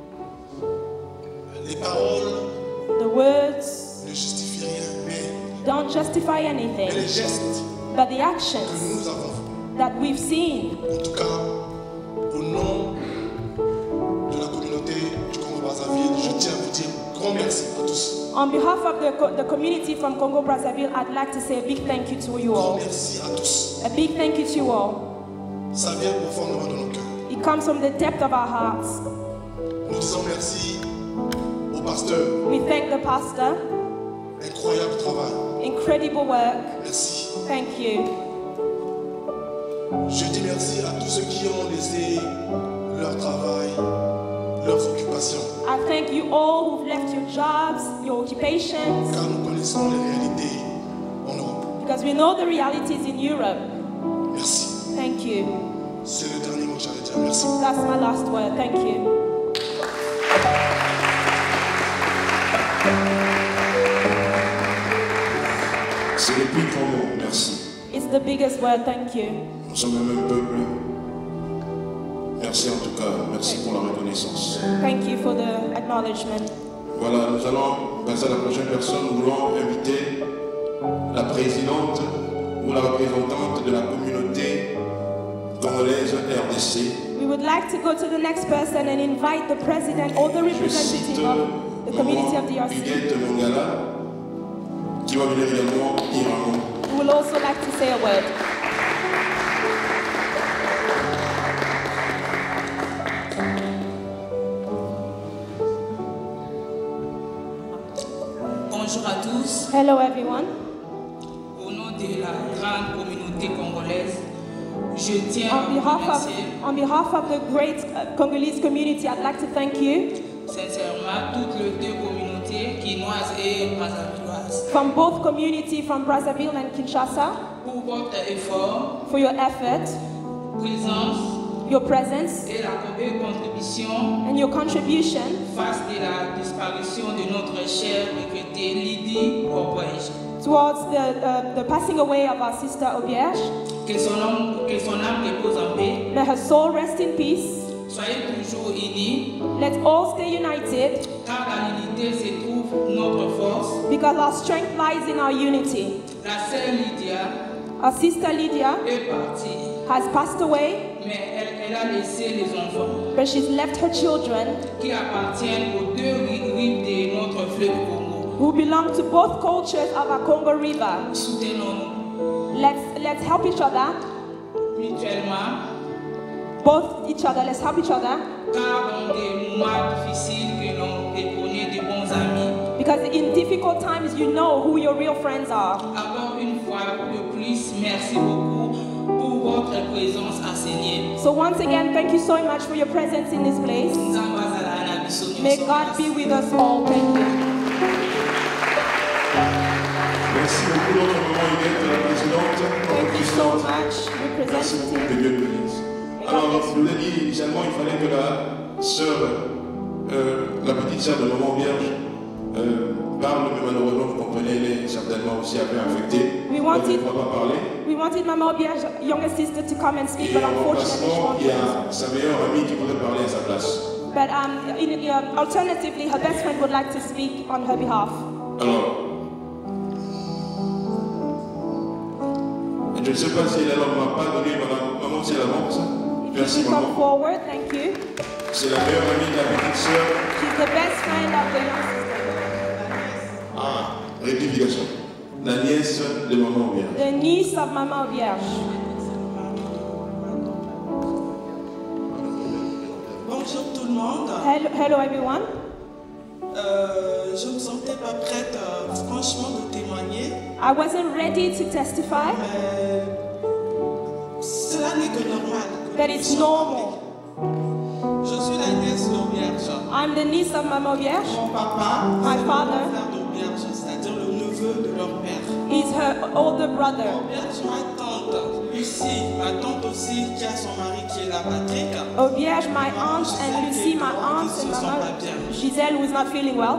Les paroles The words ne justifient rien, mais, don't justify mais anything, les gestes but the que actions nous avons faits. that we've seen. En tout cas, au nom de la communauté du Congo-Brazzaville, je tiens à vous dire grand merci à tous. On behalf of the, co- the community from Congo Brazzaville, I'd like to say a big thank you to you Grand all. merci à tous. A big thank you to you all. Ça vient profondément de nos cœurs. It comes from the depth of our hearts. Nous disons merci au pasteur. We thank the pastor. Incroyable travail. Incredible work. Merci. Thank you. Je dis merci à tous ceux qui ont laissé leur travail, leurs occupations. I thank you all who've left your jobs, your occupations, Car nous connaissons les réalités en Europe. because we know the realities in Europe. Merci. Thank you. C'est le dernier mot que j'allais dire. Merci. That's my last word. Thank you. C'est le plus grand mot, merci. It's the biggest word. Thank you. Nous sommes le même peuple. Merci en tout cas, merci pour la reconnaissance. Thank you for the acknowledgement. Voilà, nous allons passer à la prochaine personne. Nous voulons inviter la présidente ou la représentante de la communauté congolaise R D C. We would like to go to the next person and invite the president or the Je cite representative of the community of D R C. Huguette Mongala, qui va venir également dire un mot. We will also like to say a word. Bonjour à tous. Hello, everyone. Au nom de la grande communauté congolaise, je tiens à On vous behalf of, remercier on behalf of the great uh, Congolese community, I'd like to thank you sincèrement à toutes les deux communautés, quinoises et brazzavilloises. From both community, from Brazzaville and Kinshasa, Pour votre effort, for your effort, présence your presence, et la et contribution and your contribution face de la disparition de notre chère regrettée Lydie Obouège. towards the, uh, the passing away of our sister Obiesh. Que son âme, que son âme repose en paix. May her soul rest in peace. Soyez toujours unis, Let's all stay united car dans l'unité se trouve notre force. because our strength lies in our unity. La sœur Lydia Our sister Lydia est partie, has passed away, mais elle, elle a laissé les enfants but she's left her children qui appartiennent aux deux ri- rives de notre fleuve Congo. who belong to both cultures of our Congo River. Soutenons-nous Let's, let's help each other, mutuellement, both each other, let's help each other, car dans des moments difficiles que l'on connaît de bons amis. because in difficult times you know who your real friends are. Encore une fois de plus, merci beaucoup pour votre présence enseignée. So once again, thank you so much for your presence in this place. May God be with us all. Thank you. Merci beaucoup, notre maman Yvette, la présidente, notre Thank you so présidente. much, Merci beaucoup, que representative. Dieu te bénisse. Alors, je vous l'ai dit initialement, il fallait que la sœur, euh, la petite sœur de maman Vierge, euh, parle, mais malheureusement, vous comprenez, elle est certainement aussi un peu infectée. We Donc, wanted- elle ne pourra pas parler. We wanted Mama Obia's younger sister to come and speak, Et but en unfortunately she remplacement, won't. il y a sa meilleure amie qui voudrait parler à sa place. But um, in, um, alternatively, her best friend would like to speak on her behalf. Alors, je ne sais pas si elle ne m'a pas donné, madame, maman, c'est l'avance. If Merci, you could come maman. forward, thank you. C'est la meilleure amie de la petite sœur. She's the best friend of the young sister. Ah, rectification. La nièce de maman Vierge. The niece of Mama Obiash. Bonjour tout le monde. Hello, hello everyone. Euh, je ne me sentais pas prête, euh, franchement, de témoigner. I wasn't ready to testify, Mais cela n'est que normal. but it's normal. Je suis la nièce d'Auberge. I'm the niece of Mama Obiash. Mon papa, My c'est father. le frère d'Auberge, c'est-à-dire le neveu de leur père. He's her older brother. Auberge, ma tante, Lucie, ma tante aussi, qui a son mari qui est là, Patrick. Obiash, my aunt, and Lucy, my aunt, and Mama Giselle, who is not feeling well.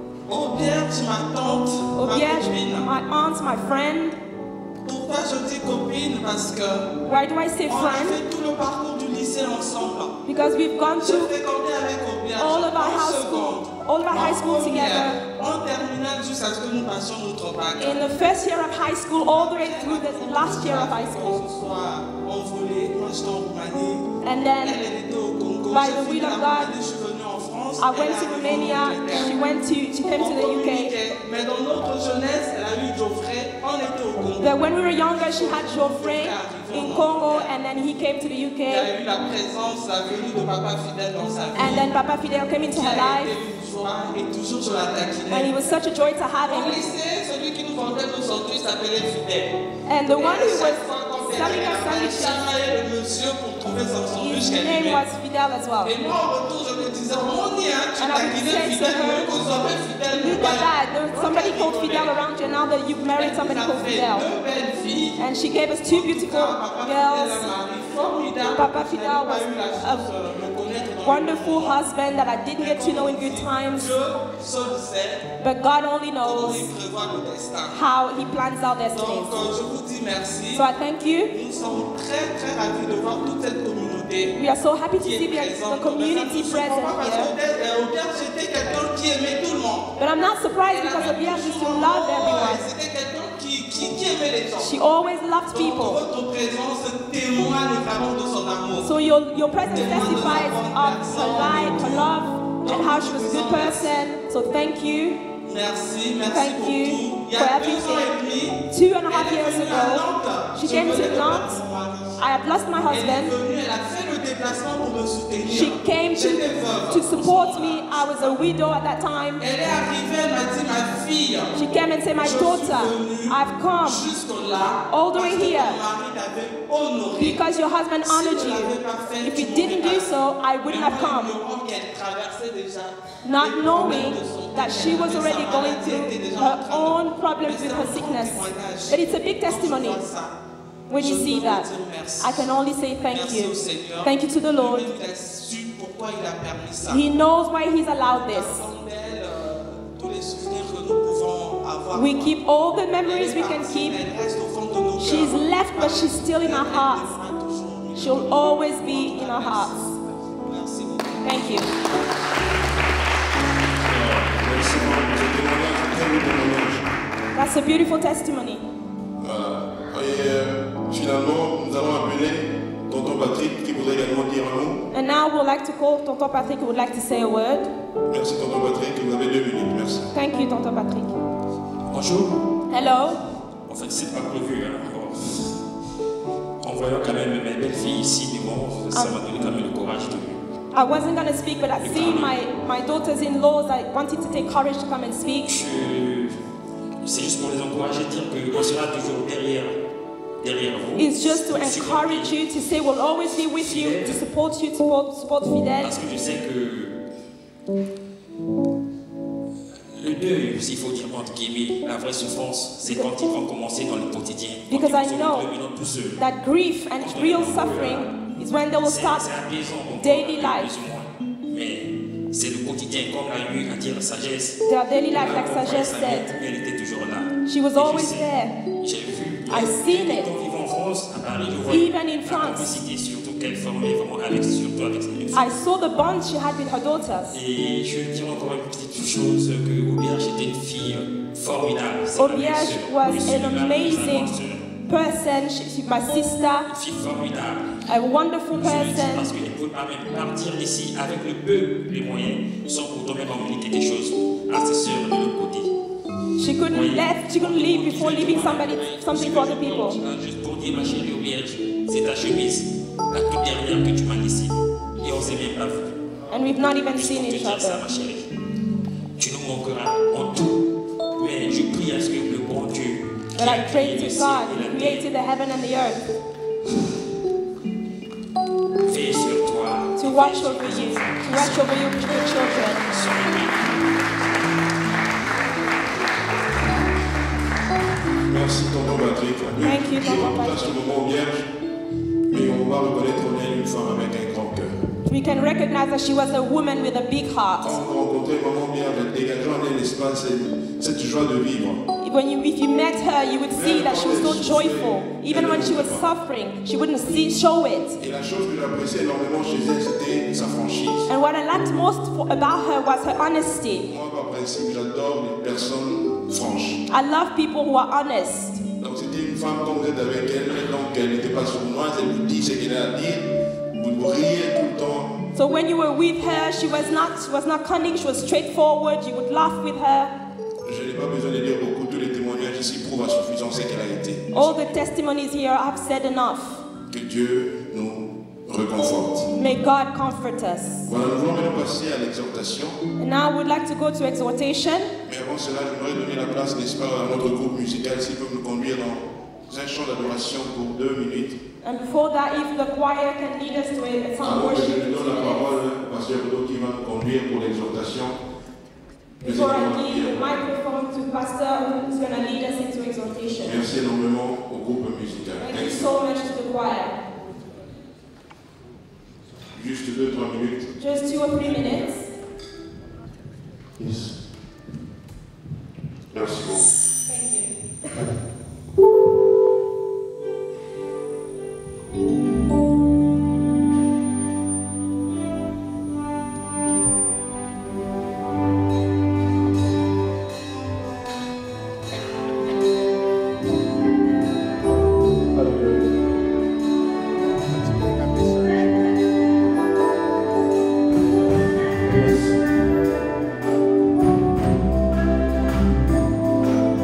Auberge, ma tante, ma Obiash, copine. my aunt, my friend. Pourquoi je dis copine? Parce que Why do I say on a friend? fait tout le parcours du lycée ensemble. Because we've gone J'ai through fréquenté avec Auberge all of our en high seconde, school, all of our high school en together. première, en terminale jusqu'à ce que nous passions notre bac. In the first year of high school, all the way through the last year of high school. Ce soir, envolé, moi j'étais en Roumanie. And Elle, then, elle était au Congo. by J'ai the fini will of la God, Roumanie, je suis venue en France. I Elle went est to arrivée en Romania. Angleterre. She went to, she came to the U K. communiquait. Mais dans notre jeunesse, elle a eu Geoffrey. On était au Congo. But when we were younger, she had Geoffrey in Congo, and then he came to the U Il y K. a eu la présence, la venue de Papa Fidèle dans sa vie. And then Papa Fidel came into Qui her a été life, une joie et toujours je la taquinais. and it was such a joy to have Au him. lycée, celui qui nous vendait nos sandwichs s'appelait Fidèle. And the one who Et à was chaque fois qu'on selling us allait sandwiches, chamailler le monsieur pour trouver son sandwich his qu'elle name aimait. was Fidel as well. Et moi, en retour, je me disais, mon Dieu, tu And I would taquinais say to Fidèle, her, mais vous avez Fidèle, Look vous at that, there's somebody called Fidel around you now that you've married somebody called Fidel. Deux belles filles. And she gave us two beautiful Papa Fidèle, girls, un mari formidable. Papa Je n'ai Fidel pas was eu la a chance de le connaître dans wonderful husband that I didn't get to know in good times, Dieu seul sait but God only comment knows il prévoit le destin. how He plans our Donc, destinies. euh, je vous dis merci. So I thank you. Nous sommes très, très ravis de voir toute cette communauté. We are so happy to qui see est the, présente. the community Je comprends present pas parce here. qu'Auberge, c'était quelqu'un qui aimait tout le monde. But I'm not surprised because Obiash used to love everyone. C'était quelqu'un qui, qui, qui aimait les gens. She always loved Donc, people. votre présence témoigne vraiment de son amour. So your, your presence testifies of her life, her love, and how she was a good person. So thank you. Merci, merci Thank pour you. tout. for everything. Two and a half years ago, she came to Nantes. I had lost my husband. She came to, to support me. I was a widow at that time. She came and said, my daughter, I've come all the way here because your husband honored you. If you didn't do so, I wouldn't have come. Not knowing that she was already going through her own problems with her sickness. But it's a big testimony. When you see that, I can only say thank you. Thank you to the Lord. He knows why He's allowed this. We keep all the memories we can keep. She's left, but she's still in our hearts. She'll always be in our hearts. Thank you. That's a beautiful testimony. Et euh, finalement, nous allons appeler Tonton Patrick qui voudrait également dire un mot. And now we'd like to call Tonton Patrick who would like to say a word. Merci Tonton Patrick, vous avez deux minutes, merci. Thank you, Tonton Patrick. Bonjour. Hello. En fait, c'est pas prévu. Hein. En voyant quand même mes belles filles ici devant, ça m'a donné quand même le courage de. I wasn't going to speak, but I see my, my daughters-in-laws. I wanted to take courage to come and speak. C'est juste pour les encourager, dire qu'on sera toujours derrière. It's just to encourage you, to say we'll always be with you, to support you, to support, support Fidel. Parce que je sais que le deuil, s'il faut dire entre guillemets, la vraie souffrance, c'est quand ils vont commencer dans le quotidien. Because I know that grief and real suffering is when they will start daily life. Mais c'est le quotidien, comme l'a eu à dire la sagesse. Their daily life, like Sagesse said. Elle était toujours là. She was always there. J'ai vu. I've seen it. Even in France. I saw the bond she had with her daughters. Et je veux dire encore une petite chose que Auberge était une fille formidable. Auberge was an amazing person. She, she, my sister. Une fille formidable. A wonderful person. Parce qu'elle ne pouvait pas même partir d'ici avec le peu les moyens sans pour tomber communiquer des choses à ses sœurs de l'autre côté. She couldn't left. She couldn't leave before leaving somebody something for other people. Juste pour dire ma chérie Auberge, c'est ta chemise, la toute dernière que tu m'as laissée, et on s'est même pas vu. And we've not even seen each other. Ça, ma chérie. Tu nous manqueras en tout, mais je prie à ce que le bon Dieu. But I pray to God who created the heaven and the earth. Veille sur toi. To watch over you, to watch over your children. Merci Tonton Patrick. Thank you, Tonton Patrick. Ce moment vierge, mais on va reconnaître en elle une femme avec un grand cœur. We can recognize that she was a woman with a big heart. Quand on rencontrait Maman Vierge, dégageant en elle l'espace cette joie de vivre. When you, if you met her, you would see that she was so joyful. Even when she was suffering, she wouldn't see, show it. Et la chose que j'appréciais énormément chez elle, c'était sa franchise. And what I liked most for, about her was her honesty. Moi, par principe, j'adore les personnes franches. I love people who are honest. Donc c'était une femme, quand vous êtes avec elle, donc elle n'était pas sournoise, elle vous dit ce qu'elle a à dire, vous riez tout le temps. So when you were with her, she was not, she was not cunning, she was straightforward, you would laugh with her. Je n'ai pas besoin de dire beaucoup, tous les témoignages ici prouvent à suffisance ce qu'elle a été. All the testimonies here have said enough. Que Dieu nous réconforte. May God comfort us. Voilà, nous allons maintenant passer à l'exhortation. And now I would like to go to exhortation. Mais avant cela, j'aimerais donner la place, n'est-ce pas, à notre groupe musical, s'il peut nous conduire dans un chant d'adoration pour deux minutes. And before that, if the choir can lead us to a song Alors, worship. je donne la parole au pasteur Bodo qui va nous conduire pour l'exhortation. Before I give the microphone to Pastor who's going to lead us into exhortation. Merci énormément au groupe musical. Thank you so much to the choir. Juste deux, trois minutes. Just two or three minutes. Yes. Merci beaucoup. Thank you. Yes.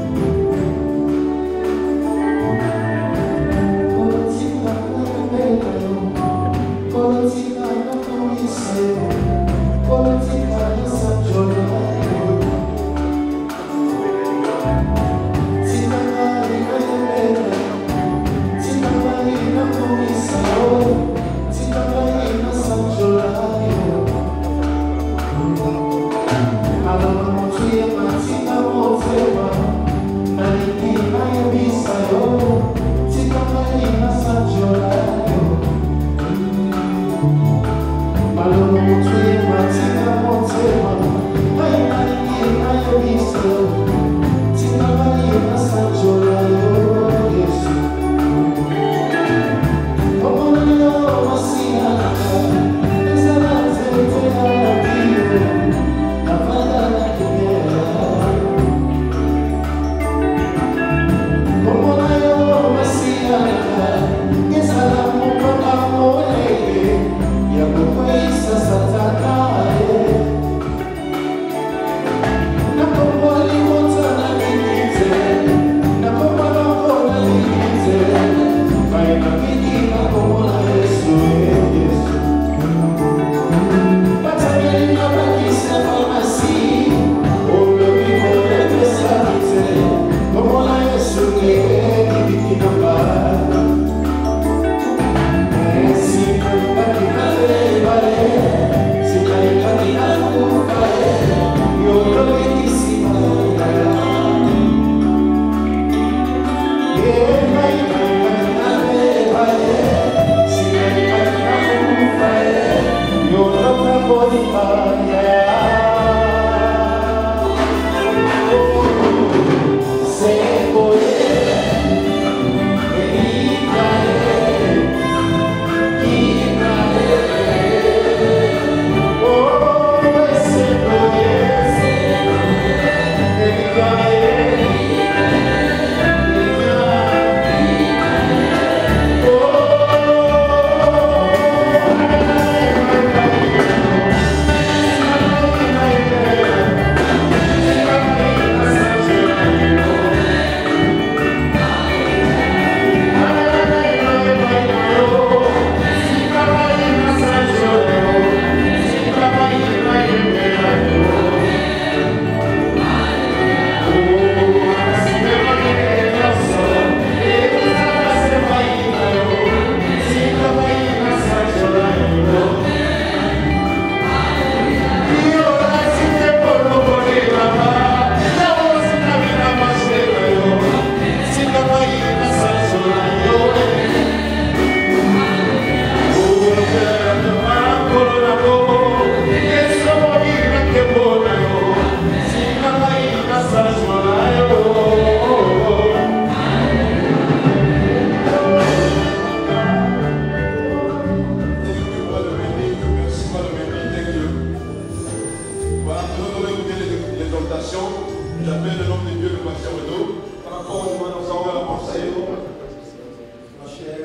J'appelle le nom de Dieu, le pasteur Renaud, par rapport au moment où nous avons la pensée, ma chère.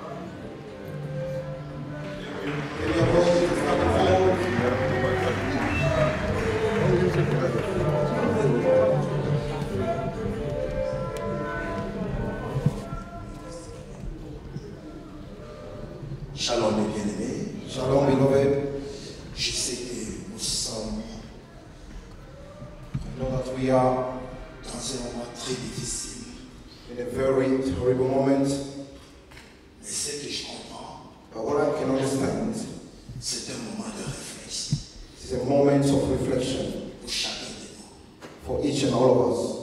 Shalom, mes bien-aimés. Shalom, beloved. Je sais que nous sommes I know that we are dans un moment très difficile. in a very horrible moment. Mais ce que je comprends, But what I can understand, c'est un moment de réflexion it's a moment of reflection pour chacun de nous. for each and all of us.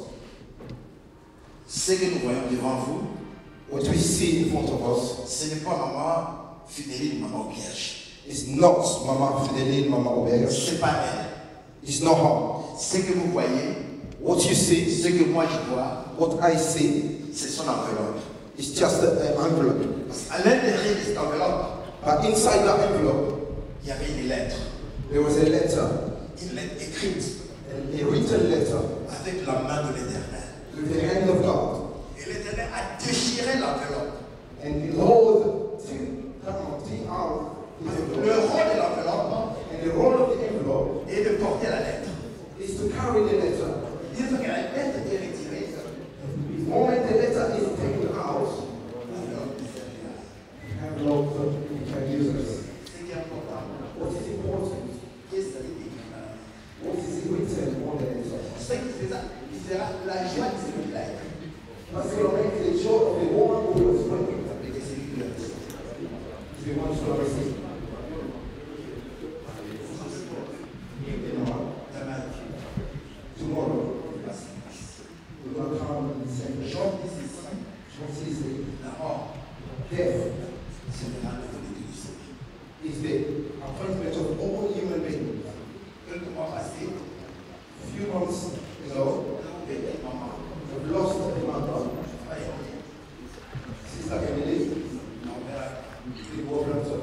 Ce que nous voyons devant vous, What we see in front of us ce n'est pas maman Fidéline, maman Obiage. is not Mama Fideline, Mama Obiage. C'est pas elle. It's not her. Ce que vous voyez, What you see, ce que moi je vois, what I see, c'est son enveloppe. is just an envelope. À l'intérieur de cette enveloppe, But inside that envelope, il y avait une lettre. there was a letter, Une lettre écrite a written letter, avec la main de l'Éternel. with the hand of God. Et l'Éternel a déchiré l'enveloppe. And behold, come out Le rôle de l'enveloppe and the role of the envelope est de porter la lettre. is to carry the letter. Une fois que la lettre est retirée, The moment the letter is taken out, envelope we can use this. ce qui est important, What is important? qu'est-ce que c'est écrit là? What is written on the letter? Ce qui sera, il sera la joie de celui qui l'a écrit. That's going to make the joy of the woman who was writing. Et de celui qui l'a reçu. If you want to receive. Tomorrow, we're going to come and say, Jean dix ici, John says la mort, death c'est le rendez-vous de Christ. is the appointment of all human beings. Quelques mois passés, A few months ago, nous payons maman. we've lost a mother, Sister Emily, the Wolverhampton.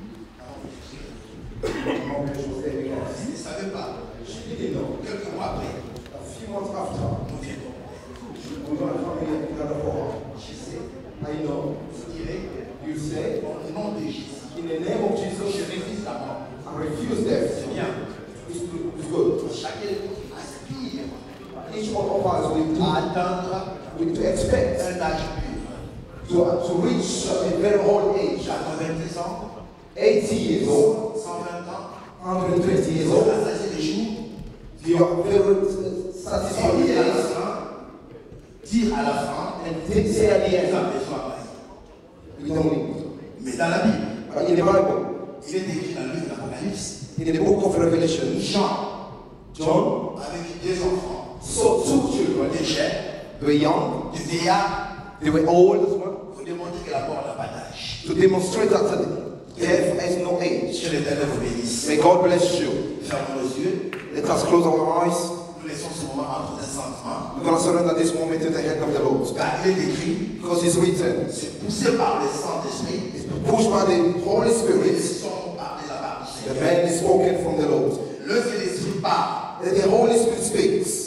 Mom was there with us. Je ne savais pas. She didn't know. Quelques mois après, A few months after, nous viendrons. we're going to come here and gather for her. Je sais, I know. vous direz, You say, au nom de Jésus, in the name of je Jesus, refuse la mort. I refuse death. C'est bien. It's good. It's good. Chacun de nous aspire Each one of us will do, à atteindre will to expect un âge pur. to, to reach a very old age, À quatre-vingt-dix ans, eighty years old, cent vingt ans, one hundred twenty years on old. a passé des jours. You are very Et satisfied with dire à la this. fin, dire à la fin, And take- say at the tu as end, besoin de we don't need. Mais dans la Bible, But in the Bible, il est écrit dans le livre de l'Apocalypse, in the book of Revelation, Jean, John avec deux enfants, saw two children. des jeunes, They were young, des vieillards, they were old as well, pour démontrer que la mort n'a pas d'âge. to demonstrate that, uh, Que Death has no age. Que l'Éternel vous bénisse. May God bless you. Fermons nos yeux. Let us close our eyes. Nous laissons ce moment entre des sentiments. We're going to surrender this moment to the hand of the Lord. Car il est écrit, because it's written, c'est poussé par le Saint-Esprit, pushed by the Holy Spirit, sont parlés là-bas. the man is spoken from the Lord. Le Saint-Esprit parle. And the Holy Spirit speaks.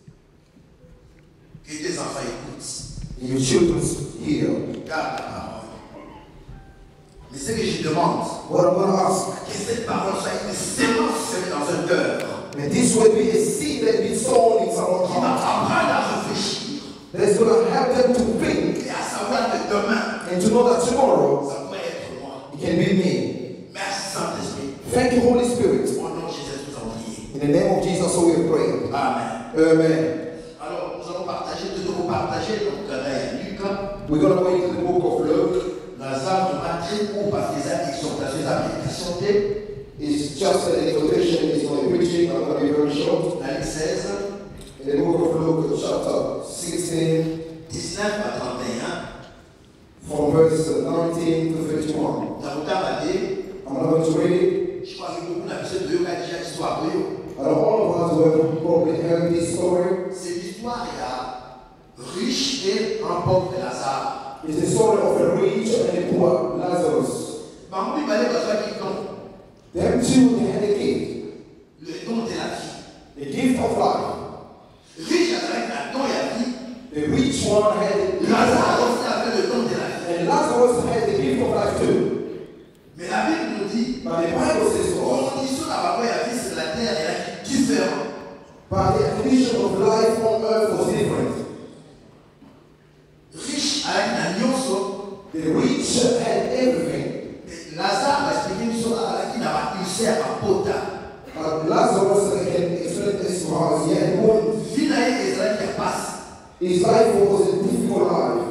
Que tes enfants écoutent. Your children hear. Garde la parole. Mais ce que je demande, what I'm going to ask, que cette parole soit une sémence semée dans un cœur. May this will be a seed that be sown in someone's Qui va heart. apprendre à réfléchir. That is going to help them to think. Et à savoir que demain, and to know that tomorrow, ça pourrait être moi. It can be me. Merci Saint-Esprit. Thank you, Holy Spirit. Au nom de Jésus, nous avons prié. In the name of Jesus, so we pray. Amen. Amen. Alors, nous allons partager, nous devons partager donc avec Luc. We're going to go into the book of Luke. Lazare ne va très court parce que les exhortations, les applications de. It's just an exhortation, it's not a preaching, I'm going to be very short. La Luc seize. In the book of Luke, chapter sixteen, dix-neuf à trente et un. From verse nineteen to thirty-one. Dans votre avis, I'm not going to read it. je crois que beaucoup d'habitude de Yoga déjà l'histoire de Yoga. And all of us have probably heard this story. C'est l'histoire de riche et un pauvre de Lazare. It's the story of a rich and a poor Lazarus. Parmi les besoins qui ont. Them two, they had a gift. Le don de la vie. The gift of life. Riche avec la don de la vie. The rich one had Lazare aussi avait le don de la vie. And Lazarus had the gift of life too. Mais la Bible nous dit, but the Bible says, condition d'avoir la vie sur la terre est différente. But the condition of life on earth was different. Riche avec la nyonso. The rich had everything. Lazare va expliquer une chose à la qui n'a pas poussé à ma pota. But Lazarus can explain this to us. He had one. Vie naïe Israël qui passe. His life was a difficult life.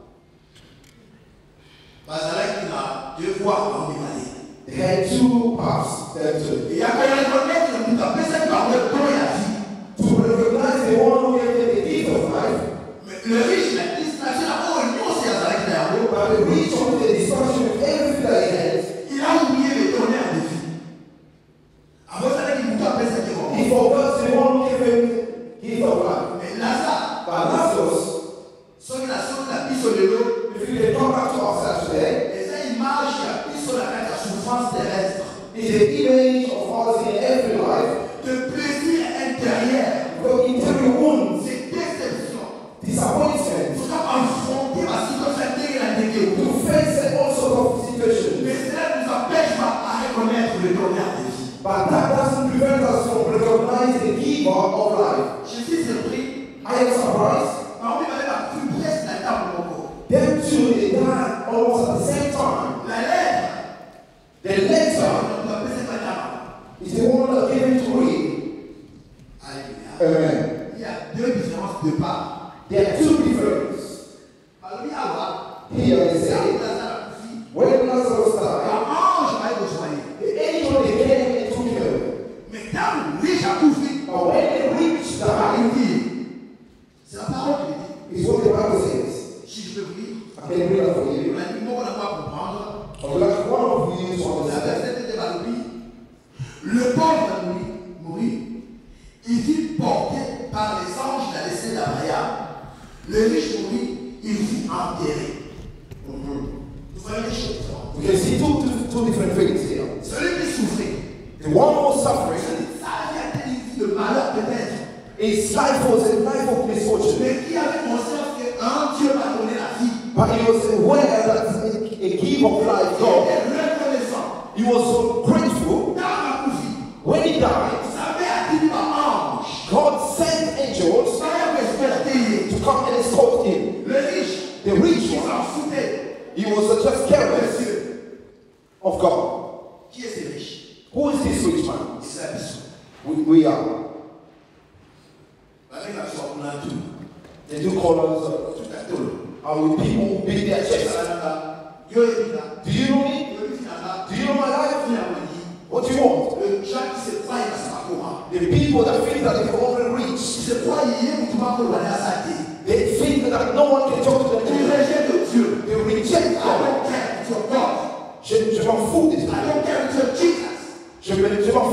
Bazalek qui n'a deux voies en Bimalie. He had two paths. That to. Il y a qu'à reconnaître le monde après ça par le don et la vie. To recognize the one who gave them the gift of life. Mais le riche, la distraction, la oh non c'est Bazalek là. But the rich with the distraction of everything that he had. Il a oublié le tonnerre de vie. Avant ça, il nous appelle ça qui va. He forgot the one who gave him the gift of life. Mais Lazare, but Lazarus, so il a sauté la piste de l'eau. If you can come back to ourselves today, et ça image qui a pris sur la carte de souffrance terrestre. Is the image of us in every life. De plaisir intérieur. The interior wounds. C'est déception. Disappointment. Nous sommes affrontés à ce que ça fait la négative. To face all sorts of situations. Mais cela nous empêche pas à reconnaître le tonnerre de vie. But that doesn't prevent us from recognizing the giver of life. Je suis surpris. I am surprised. Parmi les la plus près de la table de Moko. Them two, they died almost at the same time. La lettre. The letter is the one that given to read. Amen. Il y a deux différences de part. There are two differences. Here they say, when Lazarus died, the angel they came and took him. But when the rich died, c'est la parole qui dit. Is what the Bible says. Si je peux vous lire. I can read that for you. On a dit, on va comprendre. I would like one of you to understand. Le pauvre va mourir. Il fut porté par les anges dans l'essai d'Abraham. Le riche mourit, il fut enterré. Vous voyez les choses. We can see two, two, two different things here. Celui qui souffrait. The one who was suffering. Ça a été une vie de malheur peut-être. His life was a life of misfortune. Mais qui avait conscience qu'un Dieu m'a donné la vie. But he was aware that a gift of life, God. He was so grateful. When he died, God sent angels to come and escort him. The rich one, he was just careless of God. Who is this rich man? We, we are. They do call us are we people who beat their chest. Do you know me? Do you know my life? What do you want? The people that think that they can already reach. They think that no one can talk to them. They reject God. Je, je m'en fous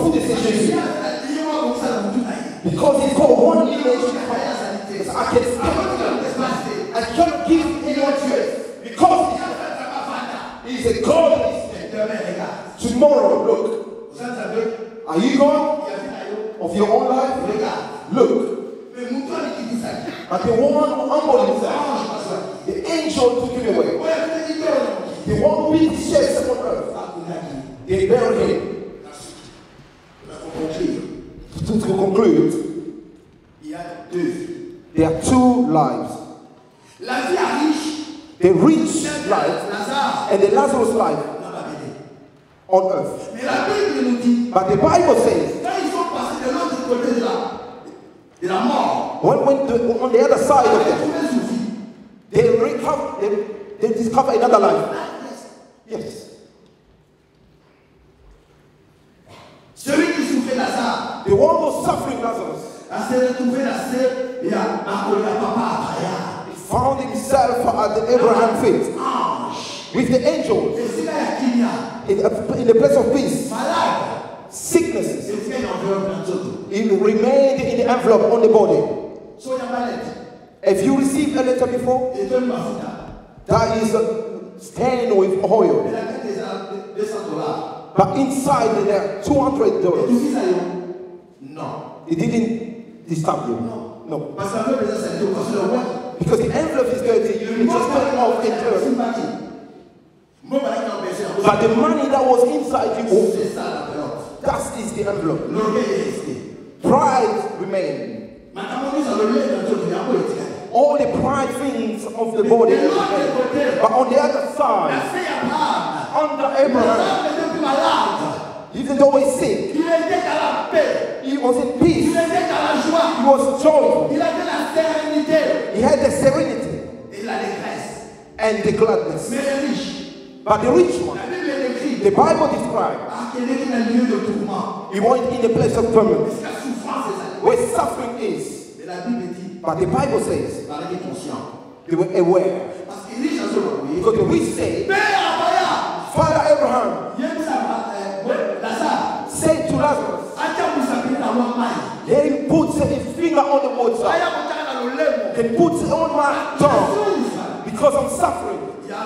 fous de ces Jésus. Because he's got one image. I can speak. I can't give anyone to it. Because he's a God. Tomorrow, look. Are you God of your own life? Look. But the one who humbled himself, the angel took him away. The one who beat his chest on earth, they buried him. To, to conclude, there are two lives. The rich life and the Lazarus life on earth. But the Bible says, when, when the, on the other side of them, they recover, they, they discover another life. Yes. The one who suffering Lazarus, he found himself at the Abraham feet with the angels in, in the place of peace. Sicknesses, it remained in the envelope on the body. Have you received a letter before? That is uh, stained with oil. But inside there are two hundred dollars. No. It didn't disturb you. No. No. Because the envelope is dirty, you just turn off and turn. But the money that was inside you, that is the envelope. Pride remained. All the pride things of the body remain. But on the other side, under Abraham, even though he's sick, he was in peace. He was joyful. He had the serenity and the gladness. But the rich one, the Bible describes, he went in the place of torment, where suffering is. But the Bible says, they were aware. Because the rich say, Father Abraham, say to Lazarus, let him put his finger on the water, then put it on my tongue, because I'm suffering.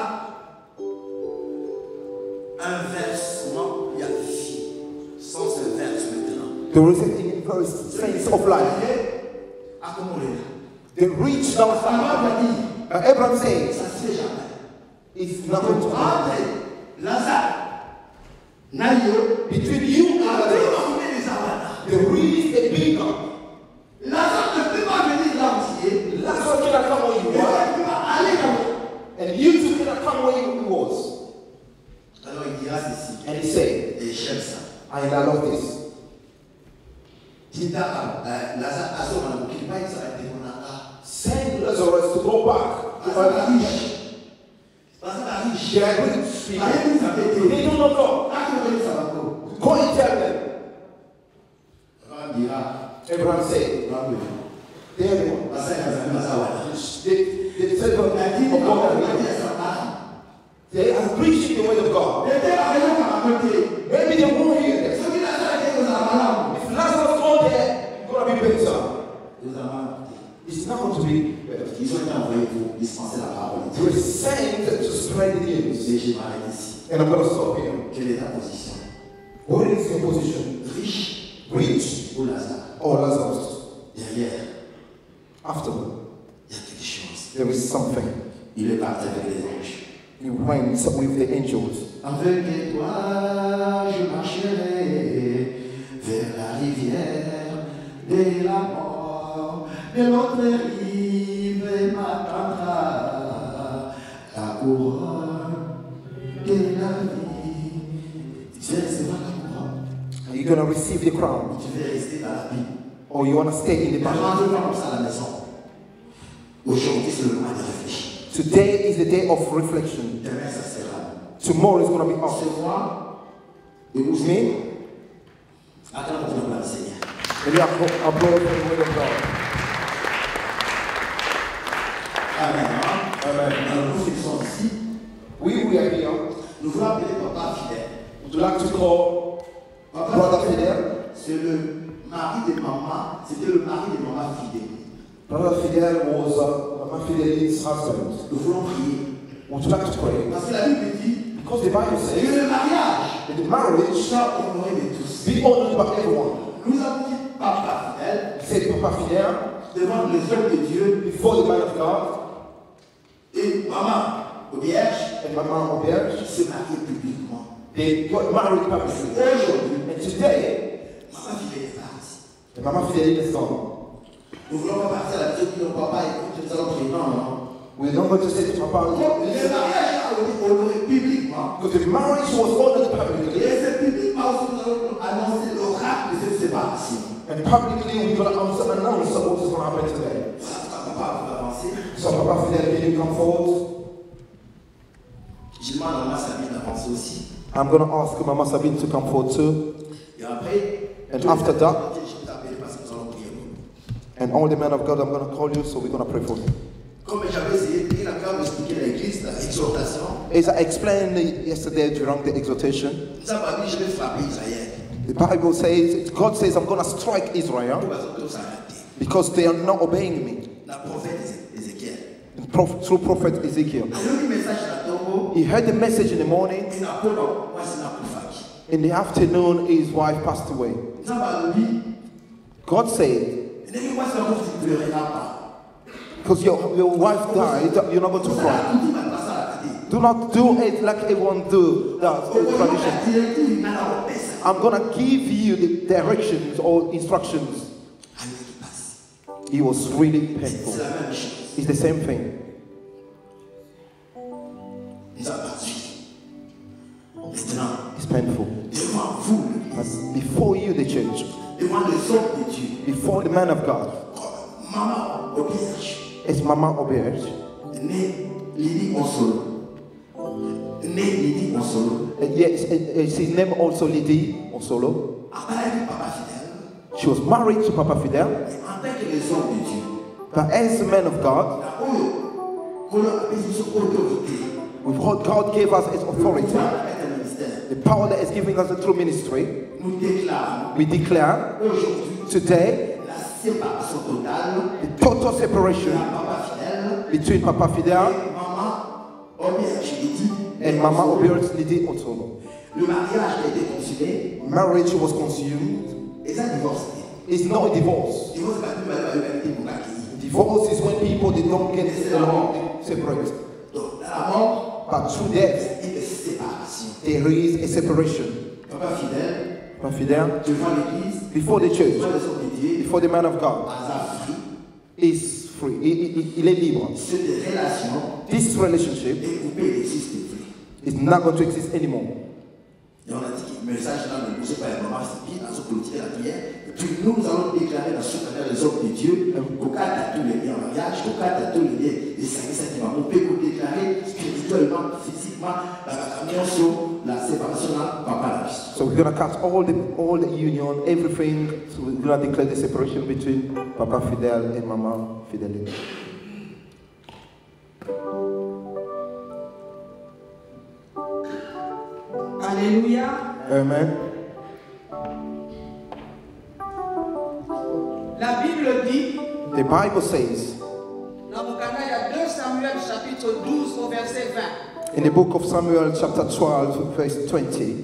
Inversement, il y a vie. Sans ce verse maintenant. There is an inverse sense of life. The rich downside. Uh, Abraham says, it's not going to happen. Between you and Lazarus, there is a big gap. Lazarus cannot come where you are, and you too cannot come where you was. And he said, and I love this. Send Lazarus to go back to our rich. They are rich people. They do not go. Go and tell them. Abraham said, they everyone. They said, they are preaching the word of God. Maybe they won't hear this. If Lazarus go there, it's going to be better. It's not going to be better. We're sent to spread the news. And I'm going to stop here. What is your position? Rich or Lazarus? Afterward, there is something. He went with the angels. Avec toi, je marcherai vers la rivière de la mort. De l'autre rive m'attendra la couronne de la vie. Tu vas recevoir la couronne. Are you going to receive the crown? Tu vas rester dans la vie. Or you want to stay in the Quand battle? je comme ça à la maison. Aujourd'hui, c'est le moment de réfléchir. Today is the day of reflection. Demain, ça sera. Tomorrow is going to be off. C'est moi. Et With me? Attends, on va l'enseigner. And we are applauding the word of God. Amen. Amen. Alors, nous qui sommes ici, We, we are here. nous voulons appeler papa fidèle. Would you like to call Brother Fidel, c'est le mari de maman, c'était le mari de maman Fidèle. Brother Fidel was uh, Mama Fidel's husband. Nous voulons prier. Would you like to pray? Parce que la Bible dit because the Bible says que le mariage that the marriage soit honoré de tous. Be honored by everyone. Nous avons dit Papa Fidèle, said Papa Fidel, devant les hommes de Dieu, before the man of God, et maman Auberge, and Maman Auberge, se marier publiquement. They got married publicly. Aujourd'hui, and today, Maman Fidèle est partie. The Mama Fidel is gone. Nous voulons pas partir à la maison, nous papa, écoute, nous allons prier. Non, non. We're not going to say to Papa, le mariage a été honoré publiquement. Because the marriage was honored publicly. Et c'est publiquement aussi nous allons annoncer l'oracle de cette séparation. And publicly we're going to also announce what is going to happen today. Papa, vous avancez. So Papa Fidel, can you come forward? Je demande à Maman Sabine d'avancer aussi. I'm going to ask Mama Sabine to come forward too. Et après, and after that, and all the men of God, I'm going to call you, so we're going to pray for you. Comme j'avais essayé de dire, quand expliquer l'église, l'exhortation. As I explained yesterday during the exhortation, the Bible says, God says, I'm going to strike Israel because they are not obeying me. Prophet, through prophet Ezekiel. He heard the message in the morning. In the afternoon, his wife passed away. God said, because your, your wife died, you're not going to cry. Do not do it like everyone do. That's the tradition. I'm going to give you the directions or instructions. It was really painful. It's the same thing. It's painful. But before you, the church, before the man of God, it's Mama Auberge. Yes, it's his name also Lydie Osolo. She was married to Papa Fidel. But as a man of God, with what God gave us as authority, the power that is giving us a true ministry, we declare today the total separation between Papa Fidel and Mama Auberge Lydie Osolo. Marriage was consumed. It's not a divorce. Divorce is when people they don't get along, separate. But through death, there is a separation. Papa Fidel, before the church, before the man of God, is free. Il est libre. This relationship is not going to exist anymore. Et on a dit que le message là ne bougeait pas la maman Sabine, à ce clôturer la prière. Et puis nous, nous allons déclarer dans ce canal les hommes de Dieu, qu'au cas de tous les liens en mariage, qu'au cas de tous les liens, les services qui vont peut déclarer spirituellement, physiquement, la camion sur la séparation là, papa la vie. So we're going to cut all the, all the union, everything. So we're going to declare the separation between Papa Fidel and Mama Fidelity. Alléluia. Amen. La Bible dit, the Bible says, dans mon canal, il y a deux Samuel chapitre douze au verset vingt. In the book of Samuel chapter twelve verse twenty.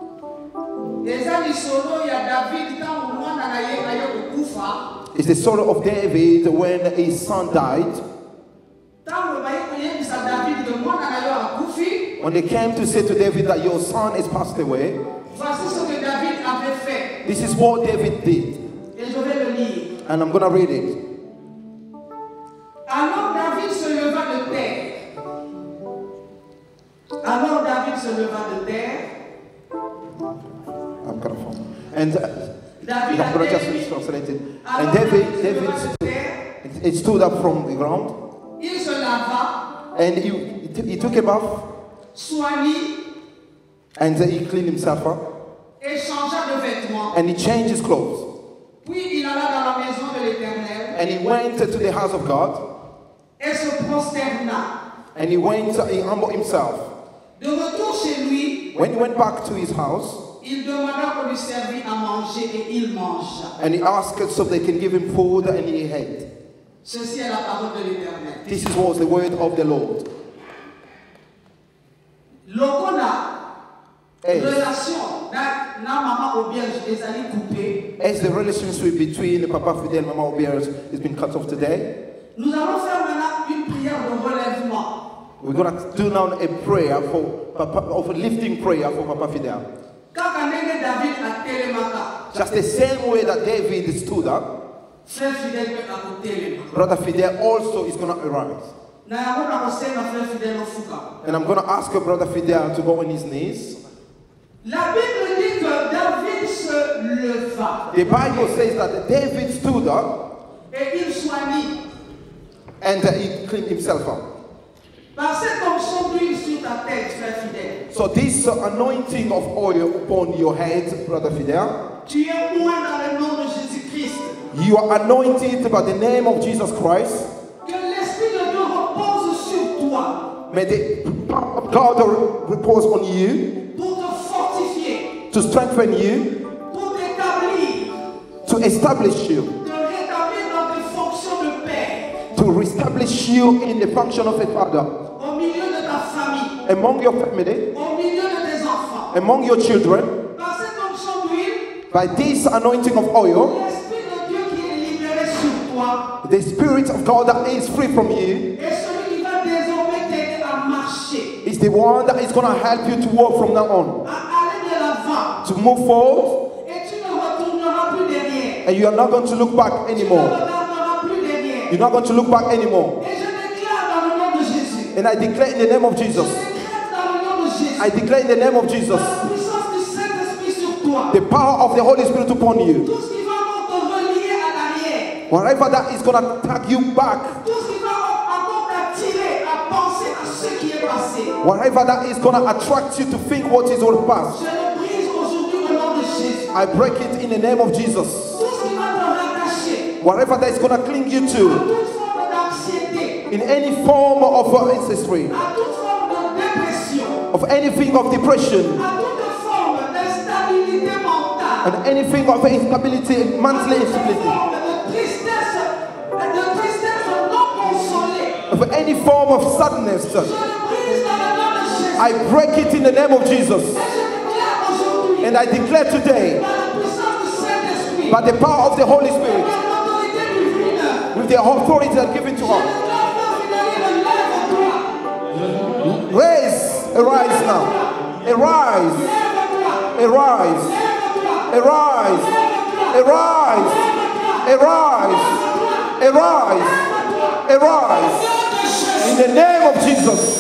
It's the story of David when his son died. When they came to say to David that your son has passed away, this is what David did. And I'm going to read it. Alors David se leva de terre. Alors David se leva de terre. I'm going to And uh, David I'm going to just translate it. And David, David st it stood up from the ground. Il se lava. And he, he took a bath. Soigné. And he cleaned himself up. Et changea de vêtements. And he changed his clothes. Puis il alla dans la maison de l'Éternel. And he went to the house of God. Et se prosterna. And he went, he humbled himself. De retour chez lui. When he went back to his house, Il demanda qu'on lui servit à manger et il mangea. And he asked so they can give him food and he ate. Ceci est la parole de l'Éternel. This is was the word of the Lord. Lokona As, relation na na maman auberge ezali coupée. as the relationship between Papa Fidel and Mama Obiers has been cut off today, Nous allons faire maintenant une prière de relèvement. we're going to do now a prayer for Papa, of a lifting prayer for Papa Fidel. Kaka ndenge David atelemaka. Just the same way that David stood up, Frère Fidèle peut akotelema. Brother Fidel also is going to arise. Na yango na kosenga Frère Fidèle ofuka. And I'm going to ask Brother Fidel to go on his knees. La Bible dit que David se leva. The Bible says that David stood up Et il soignit. and uh, he cleaned himself up. Par cette onction d'huile sur ta tête, Frère Fidèle. So this uh, anointing of oil upon your head, Brother Fidel, Tu es oint dans le nom de Jésus-Christ. you are anointed by the name of Jesus Christ. Que l'Esprit de Dieu repose sur toi. May the power of God repose on you Pour te fortifier. to strengthen you, Pour t'établir. to establish you, Te rétablir dans tes fonctions de père. to reestablish you in the function of a father, Au milieu de ta famille. among your family, Au milieu de tes enfants. among your children. Par cette onction d'huile. By this anointing of oil, L'Esprit de Dieu qui est libéré sur toi. the Spirit of God that is free from you Et celui qui va désormais t'aider à marcher. is the one that is going to help you to walk from now on, À aller de l'avant. to move forward, Et tu ne retourneras plus derrière. and you are not going to look back Tu ne anymore. regarderas plus derrière. You're not going to look back anymore. Et je déclare dans le nom de Jésus. And I declare in the name of Jesus, Je déclare dans le nom de Jésus. I declare in the name of Jesus, La puissance du Saint-Esprit sur toi. the power of the Holy Spirit upon you. Tout ce qui va encore te relier à l'arrière. Whatever that is going to tag you back, Tout ce qui va encore t'attirer à penser à ce qui est passé. whatever that is going to attract you to think what is all past, Je le brise aujourd'hui au nom de Jésus. I break it in the name of Jesus. Tout ce qui va te rattacher Whatever that is going to cling you à to, toute forme d'anxiété, in any form of uh, ancestry, à toute forme de dépression, of anything of depression, à toute forme d'instabilité mentale, and anything of instability, monthly instability, forme de tristesse, de tristesse non consolée. of any form of sadness, Je le brise dans le nom de Jésus. I break it in the name of Jesus. Et je déclare aujourd'hui, And I declare today, par la puissance du Saint-Esprit, by the power of the Holy par Spirit, l'autorité divine, with the authority that given to je us, déclare Frère Fidèle, lève-toi. raise, arise now, arise, arise, arise, arise, arise, arise, arise, in the name of Jesus.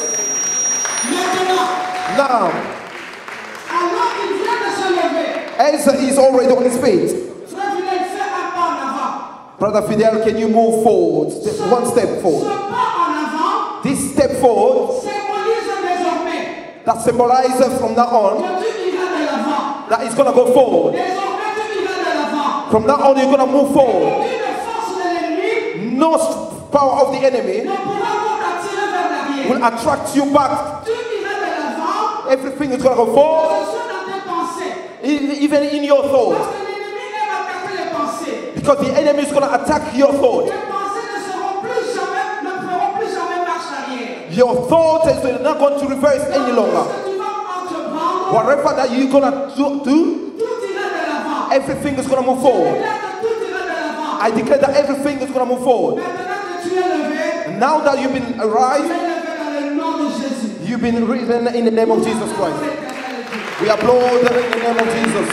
Now, Alors il vient de se lever. Asa is already on his feet. Frère Fidèle, fais un pas en avant. Brother Fidel, can you move forward? Step- One step Ce forward. pas en avant This step forward symbolise désormais that symbolizes from now on que tu iras de l'avant. that it's going to go forward. Désormais, tu iras de l'avant. From now on, you're going to move forward. Aucune force de l'ennemi No s- power of the enemy ne pourra encore t'attirer vers l'arrière. will attract you back. Tu iras de l'avant. Everything is going to go Que forward, ce soit dans tes pensées. e- even in your Parce thoughts. que l'ennemi aime attaquer les pensées. Because the enemy is going to attack your thought. Tes pensées ne seront plus jamais, ne feront plus jamais marche arrière. Your thought is not going to reverse any longer. Ce que tu vas entreprendre, Whatever that you're going to do, do, tout ira de l'avant. everything is going to move forward. Déclare que tout ira de l'avant. I declare that everything is going to move forward. Maintenant que tu es levé, And now that you've been tu es arrived, levé dans le nom de Jésus. you've been risen in the name of Jesus Christ. We applaud in the name of Jesus.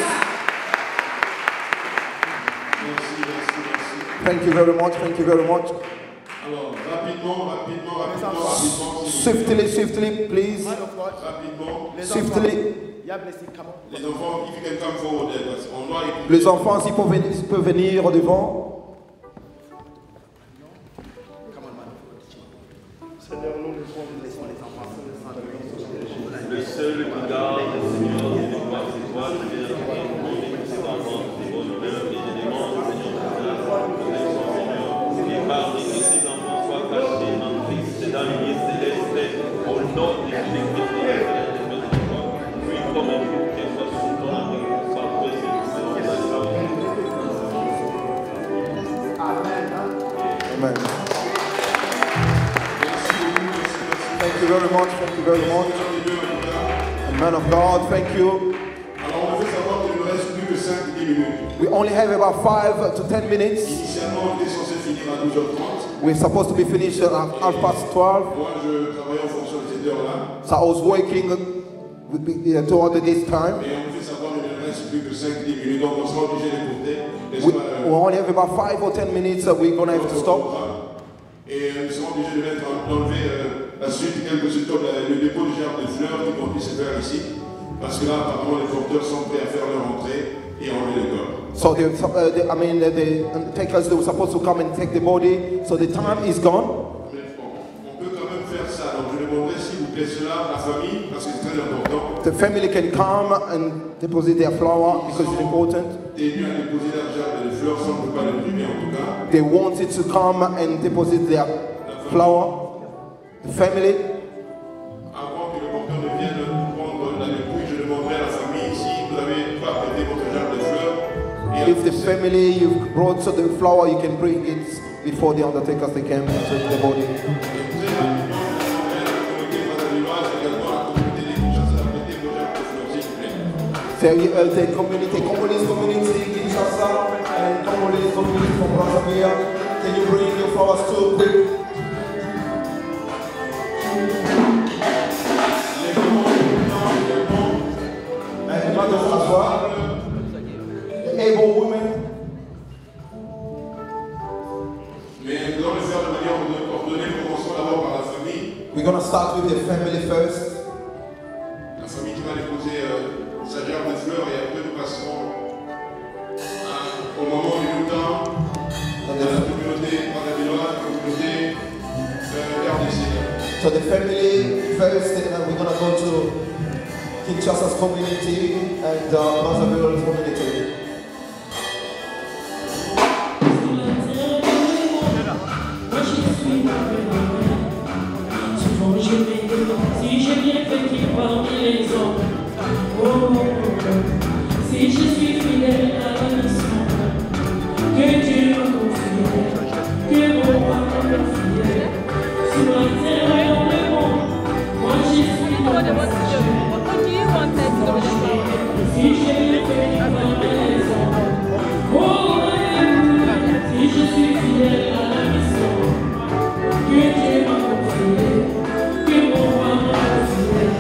Thank you very much. Thank you very much. Alors, rapidement, rapidement, rapidement, rapidement. Swiftly, swiftly, please. Rapidement. Swiftly. Les enfants, if you can come forward there, parce qu'on doit écouter. Les enfants, s'ils peuvent venir, s'ils peuvent venir devant. Seigneur, nous les laissons les enfants. Le seul qui garde, Seigneur, les gloires, c'est toi, Seigneur, et nous bénis ces enfants, c'est bon honneur, et je demande, Seigneur, que par et que ces enfants soient cachés en Christ dans le lieu céleste, au nom de Jésus-Christ, Seigneur, de notre foi. Oui, comme un jour qu'elle soit sous toi, you very much. Thank you very much. And man of God, thank you. Alors on veut savoir qu'il ne reste plus que cinq à dix minutes. We only have about five to ten minutes. Initialement, on était censé finir à douze heures trente. We're supposed to be finished at half past twelve. Moi, je travaillais en fonction de cette heure-là. So I was working with the, uh, toward this time. Et on veut savoir qu'il ne reste plus que cinq à dix minutes, donc on sera obligé d'écouter. We, we only have about five or ten minutes, so we're going to have to stop. Et nous serons obligés de mettre, d'enlever euh, la suite, quelque chose comme la, le dépôt du jardin de fleurs qui qu'on puisse faire ici. Parce que là, apparemment, les porteurs sont prêts à faire leur entrée et enlever le corps. So, the, uh, the, I mean, the, the undertakers, they were supposed to come and take the body, so the time is gone. On peut quand même faire ça. Donc, je demanderai s'il vous plaît cela, la famille, parce que c'est très important. The family can come and deposit their flower because it's important. T'es venu à déposer la jardin de fleurs, ça on ne peut pas le priver en tout cas. They wanted to come and deposit their flower. The family. Avant que le porteur ne vienne prendre la dépouille, je demanderai à la famille si vous n'avez pas prêté votre jardin de fleurs. If the family you've brought to the flower, you can bring it before the undertakers they came and took the body. So uh, the community, Congolese community, Kinshasa, and Congolese community from Brazzaville, can you bring your flowers too quick? And the mothers as well, the able women. Mais nous allons le faire de manière ordonnée, commençons d'abord par la famille. We're going to start with the family first. La famille qui va déposer euh, sa gerbe de fleurs et après nous passerons à, au moment du temps de la communauté Brazzaville, la communauté euh, R D C. So the family first, and then we're going to go to Kinshasa's community and uh, Brazzaville community. Si j'ai bien fait qui parmi les hommes, oh, oh, oh. Si je suis fidèle à la mission que Dieu m'a confiée, que mon roi m'a confiée, sur la terre et dans le monde, moi j'y suis dans le Si j'ai bien fait qui parmi les hommes, oh, alléluia. Si je suis fidèle à la mission que Dieu m'a confiée, que mon roi m'a confiée.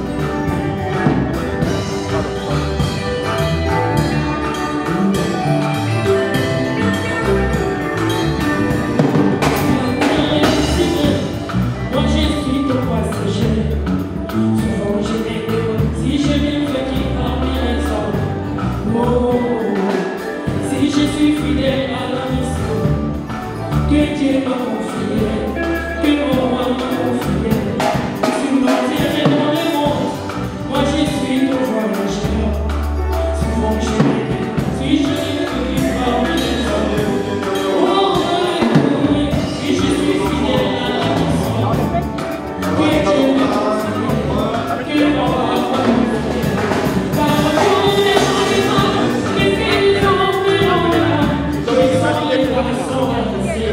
Moi je suis ton passager. Souvent j'ai des doutes si j'ai bien fait qui parmi les hommes. Oh, si je suis fidèle à la mission que Dieu m'a confiée, que mon roi m'a confiée. Sur la terre et dans le monde, moi je suis ton voyageur. Souvent j'ai des doutes si j'ai bien fait qui parmi les hommes. Oh, alléluia, si je suis fidèle à la mission que Dieu m'a confiée, que mon roi m'a confiée. Par rapport aux événements, les pays ont fait l'honneur, je sens les poissons à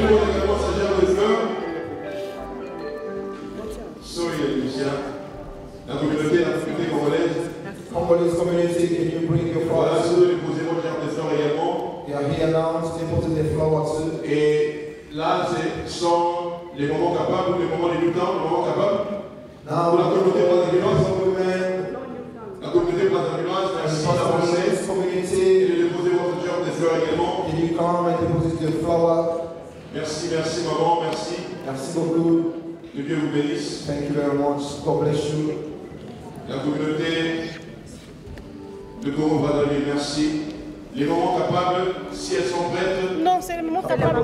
la communauté, la communauté congolaise. Congolese community, can you bring your Voilà, flowers? si vous déposez votre gerbe de fleurs également. They are here now, deposit their flowers too. Et là, ce sont les moments capables, les moments les lutins, les moments capables. Now, pour la communauté brazzavilleuse, women, la communauté brazzavilleuse, merci d'avancer community, et de déposer votre gerbe de fleurs également. can you come and deposit your flower? Merci, merci maman, merci. Merci beaucoup. Que Dieu vous bénisse. Thank you very much. God bless you. La communauté de Congo Brazzaville, merci. Les moments capables, si elles sont prêtes. Non, c'est les moments capables.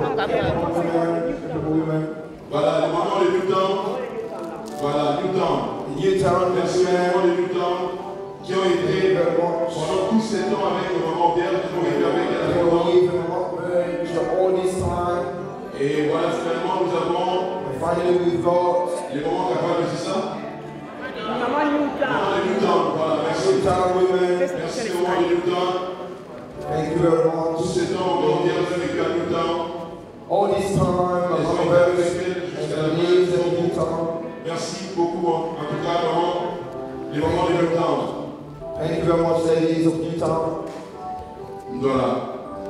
Voilà, les moments les lutins. Voilà, lutins. Merci les moments les lutins qui ont été pendant tous ces temps avec le moment vierge, qui ont été avec la Et voilà, finalement, nous avons les moments capables, c'est ça? Maman Newton. Maman les lutins, voilà, merci. Merci les moments les lutins. Thank you very much. Tous ces temps, on va dire, avec la lutin. All this time, I'm very and the leaves and Newton. Merci beaucoup, en tout cas, dans les moments de Newtown. Thank you very much, ladies of Newtown. Voilà.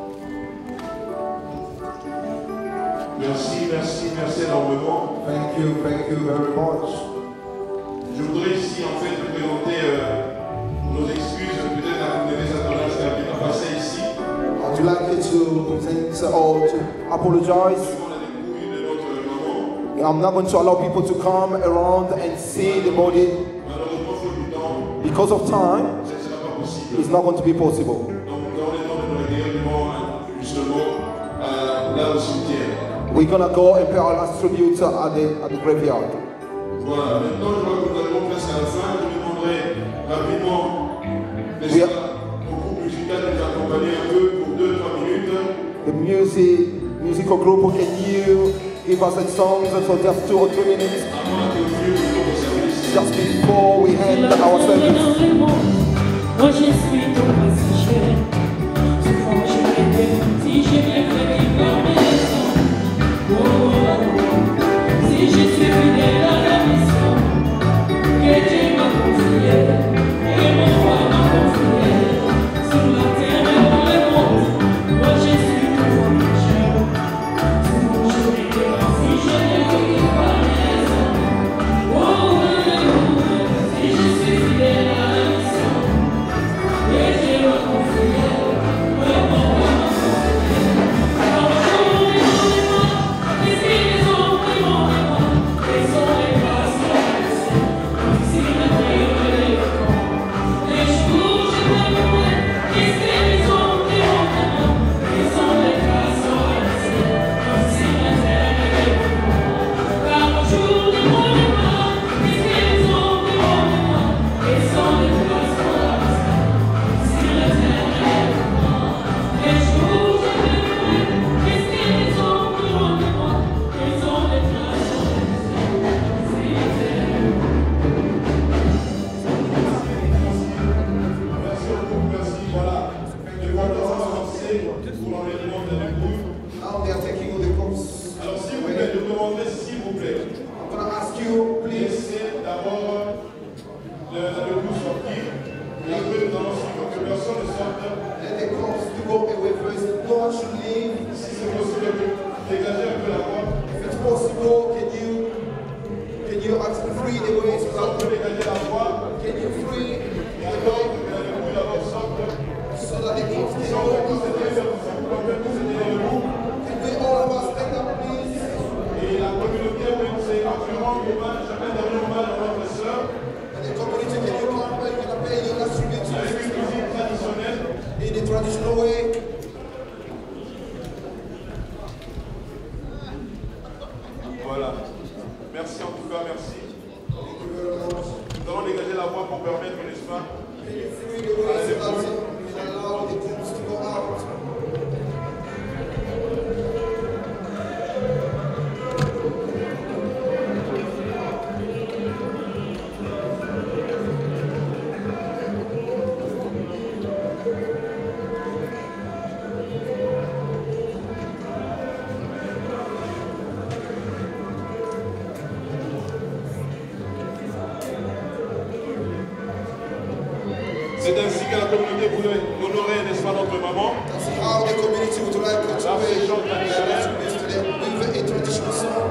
Merci, merci, merci énormément. Thank you, thank you very much. Je voudrais ici en fait vous présenter euh, nos excuses. Peut-être à vous donner ça dans ce qui a bien passé ici. I would like you to present or to apologize. I'm not going to allow people to come around and see the body. Because of time, it's not going to be possible. We're going to go and pay our last tribute at the, at the graveyard. Voilà, maintenant je vois que nous arrivons presque à la fin. Je demanderai rapidement, n'est-ce pas, au groupe musical de nous accompagner un peu pour deux trois minutes. The music, musical group, can you give us a song for just two or three minutes? Just before we end our service. Moi je suis ton passager. Souvent je rêve si j'ai bien fait vivre mes leçons. Oh, si je suis fidèle à la mission que Dieu m'a confiée et mon roi m'a confiée. Sur la terre et dans les mondes, moi je suis ton passager. Souvent je rêve si je n'ai fait vivre mes leçons. Oh, si je suis fidèle à la mission que Dieu m'a confiée et mon roi m'a confiée. Alors jour et jour et moi, les signes sont pris mon moi, et sont les grâces de la personne, si la terre et les camps. Les jours je t'aimerai, les signes sont pris mon moi, et sont les grâces de la personne, si la terre et les camps. Car au jour de mon départ, les signes sont pris mon moi, et sont les grâces de la personne, si la terre et les camps. Les jours je t'aimerai, les signes sont pris mon moi, et sont les grâces de la personne, si la terre et les camps. Merci beaucoup, merci. Voilà. Je crois que ça va avancer pour l'enlèvement de la dépouille. Now they are taking all the corpse. Alors s'il vous plaît, je vous demanderai s'il vous plaît. I'm going to ask you, please. Laissez d'abord le- la dépouille sortir. Et après nous allons suivre que personne ne sorte. Let the corpse to go away first. No one should leave. Si c'est possible, dégagez un peu la porte. If it's possible, can you can you actually free the way so On peut dégager la voie. can you free Et attendre que la dépouille d'abord sorte. so that the corpse Si can on go peut tous away? aider, si vous pouvez tous aider dans le groupe. Can we all of us stand up, please? Et la communauté, c'est actuellement hommage, chacun donne hommage à notre sœur. And the community, can you come and can pay your last tribute to Avec une musique traditionnelle. in the traditional way? Voilà. Merci en tout cas, merci. Nous allons dégager la voie pour permettre, n'est-ce pas, Can you free the way so that we can allow the corpse to go out? c'est ainsi que la communauté voulait honorer, n'est-ce pas, notre maman. That's how the community would like to Par pay ces chants their last traditionnels. tribute to them with a traditional song.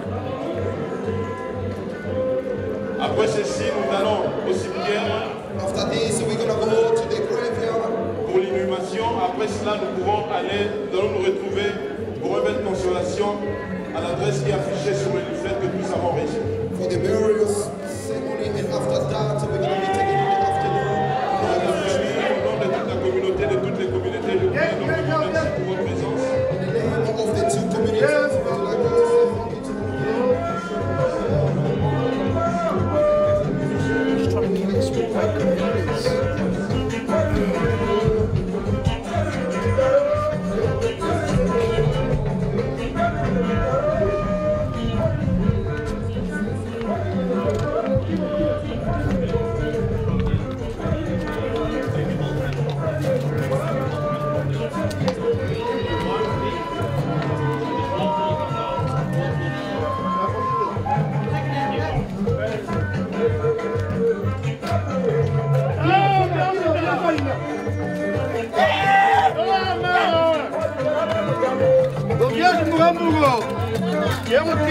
Après ceci, nous allons au cimetière After this, we're gonna go to the graveyard. pour l'inhumation. Après cela, nous pouvons aller, nous allons nous retrouver pour remettre consolation à l'adresse qui est affichée sur le leaflet que nous avons reçu. For the burial ceremony, and after that, we're gonna be taking in the afternoon. Au nom de toute la communauté, de toutes les communautés, je vous remercie pour votre présence. In the name of the two communities, we would like to say thank you to all of you. Just trying to keep it straight like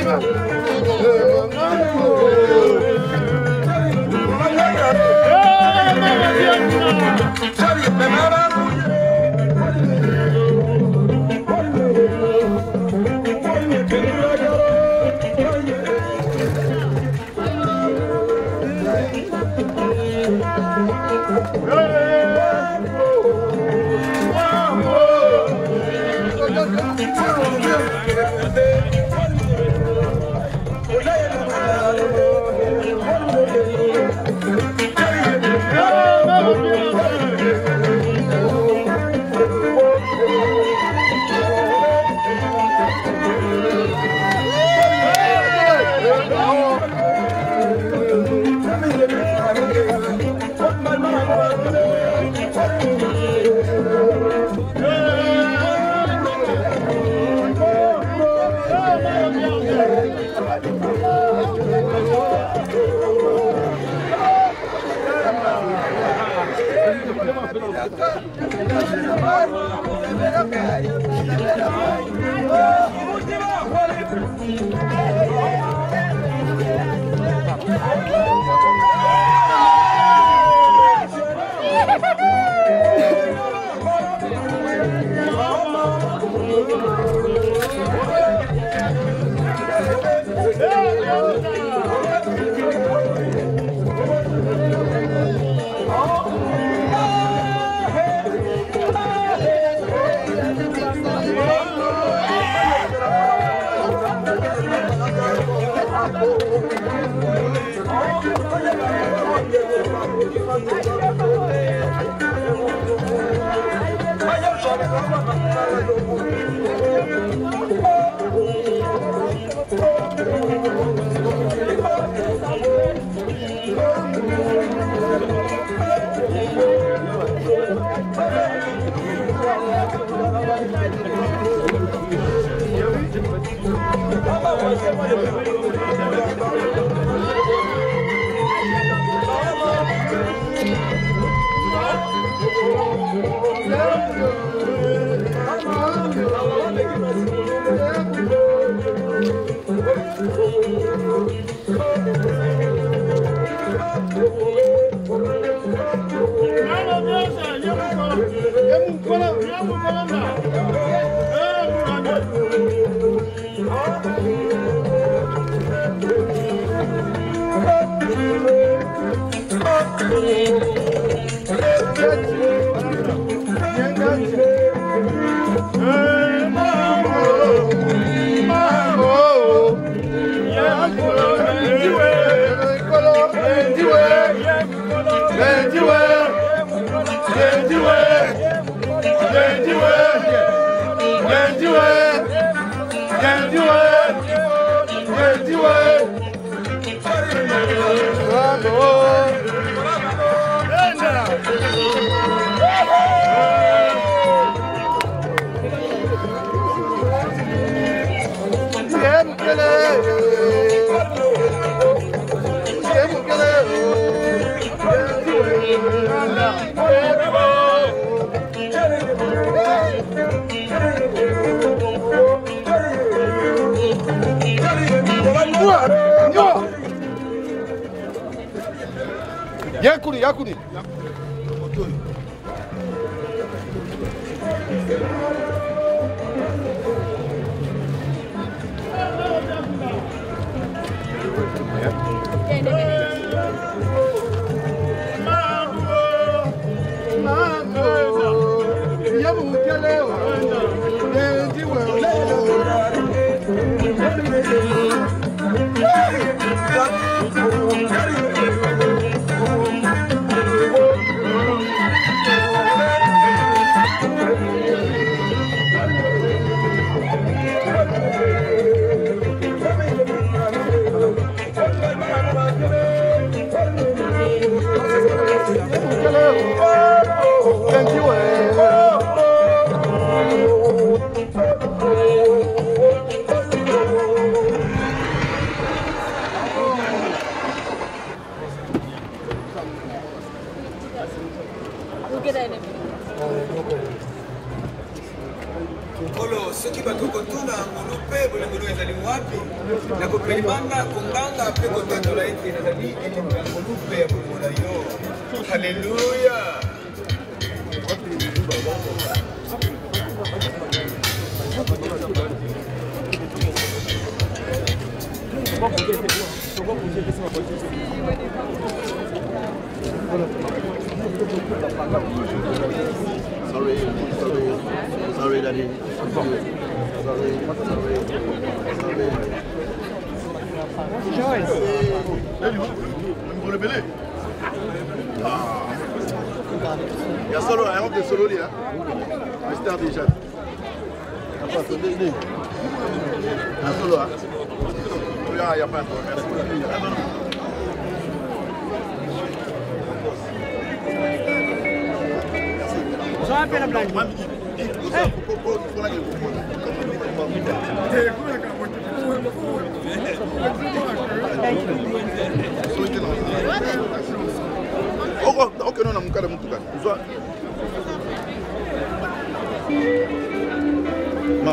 Yakuni, Yakuni. soki bato kotuna ngolu mpe bolengolo ezali wapi na kopelibanda konganga mpe kotandola ete nazali elembo ya ngolu mpe ya bolongo na yo. Halleluya. Sorry, sorry, sorry, Daddy. Sorry, sorry, sorry. Joyce. Il y a solo, un de solo là. Mister déjà. Un solo, hein. Il n'y a pas de merci. Je rappelle la blague. Ok, non, on a mon tout cas. Ma.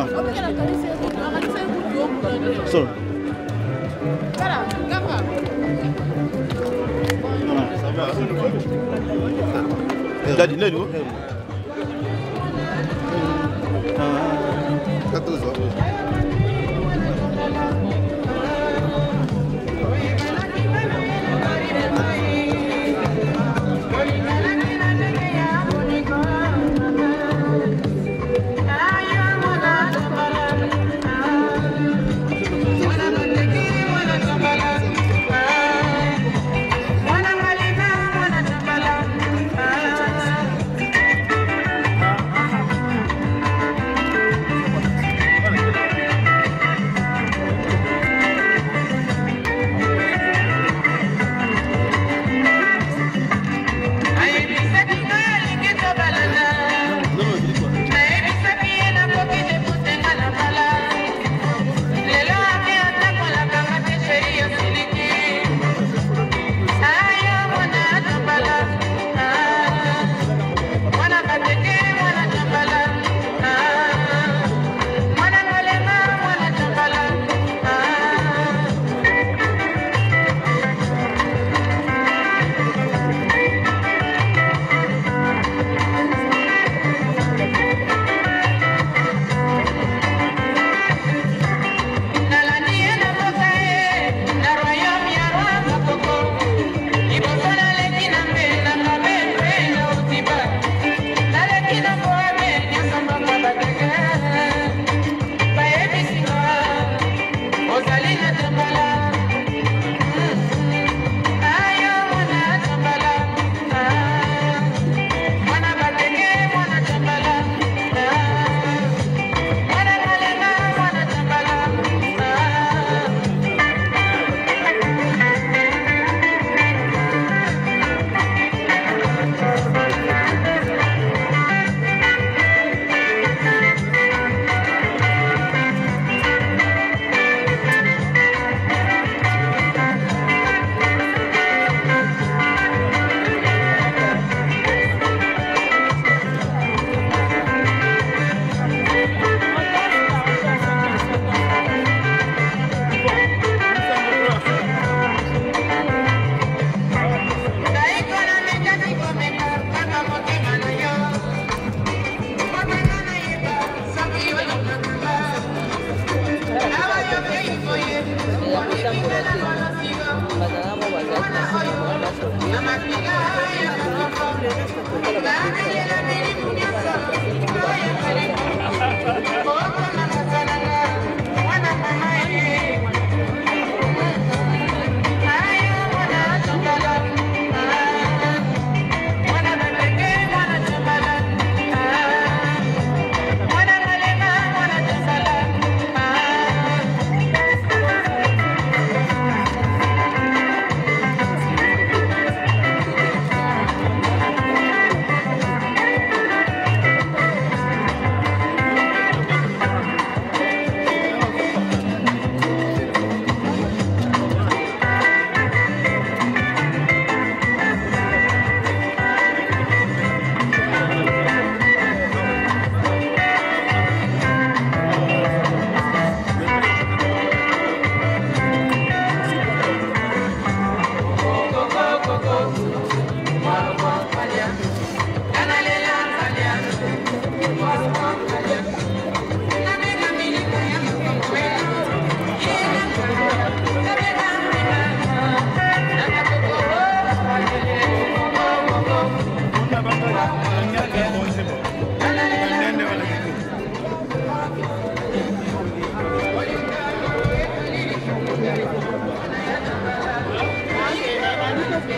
Solo. Non, non, ça va. Daddy, Nedou. quatorze ans.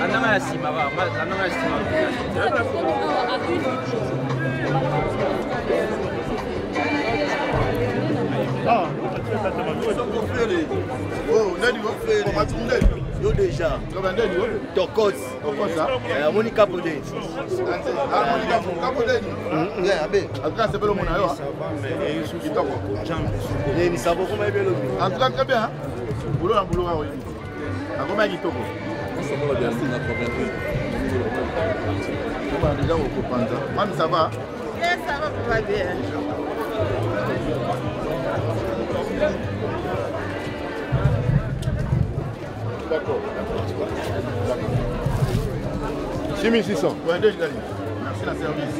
Ah, oh, nani wo frère, matunde. Yo déjà. Comment nani wo? Tokos. Tokos ça. Eh, Monica Podé. Ah, Monica Podé. Yeah, abe. En tout cas, c'est belo mona yo. Ça va, mais kitoko. Eh, ni sabo comment belo. En tout cas, très bien. Boulot na boulot wa. Na comment kitoko. Ça va bien, c'est notre problème. On va déjà au Kopanza. Mami, ça va? Yes, ça va, ça va bien. D'accord. six mille six cents. Ouais, déjà. Merci la service.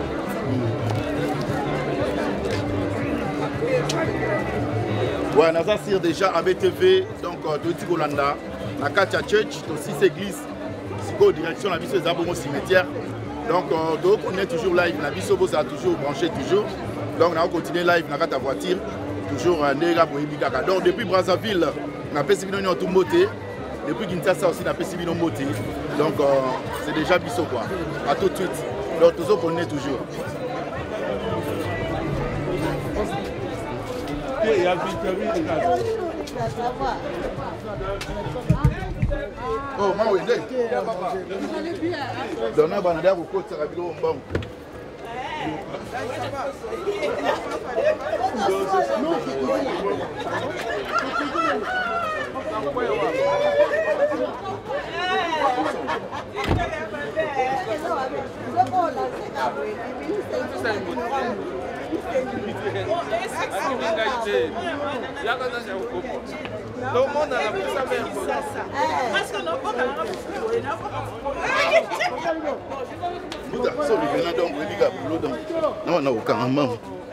Ouais, nous avons déjà à B T V, donc de Tigolanda, la Katia Church, aussi église, c'est direction la Bisso Zabomo cimetière. Donc, donc on est toujours live, la Bisso a toujours branché, toujours. Donc, on a continué live dans la voiture, toujours en Nera Bohibikaka. Donc, depuis Brazzaville, on a fait Sibino tout moté. Depuis Kinshasa aussi, on a fait Sibino moté. Donc, euh, c'est déjà Bisso quoi. À tout de suite. Donc, toujours on est toujours. Il y a oh, ma oui, donc, on a banana au côté de la ville. Tout le monde a la plus sa mère. Parce qu'on n'a pas non, non, carrément.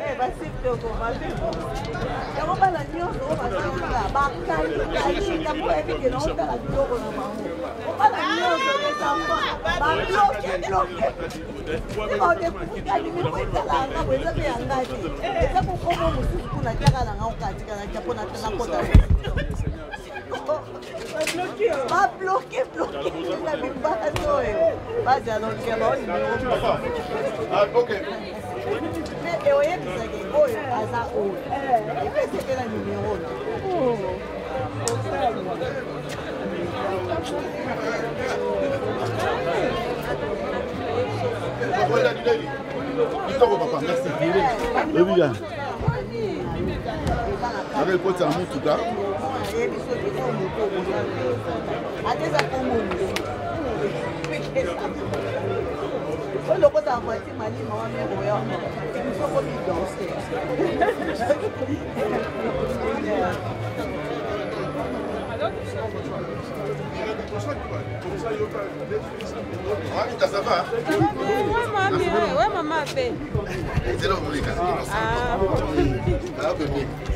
Va bloquer, bloquer. Vas-y, alors, ah, ok. Mais vous voyez que c'est oyo aza oyo. Il fait ce que la numéro là. Papa, merci. Oui, bien. Avec le pote, c'est un mot tout cas. Oh, le côté en voiture, m'a dit, maman, mais voyons, il nous faut mis danser. Ça va? Ouais, maman, fait. C'est là où vous voulez. Ah, bébé.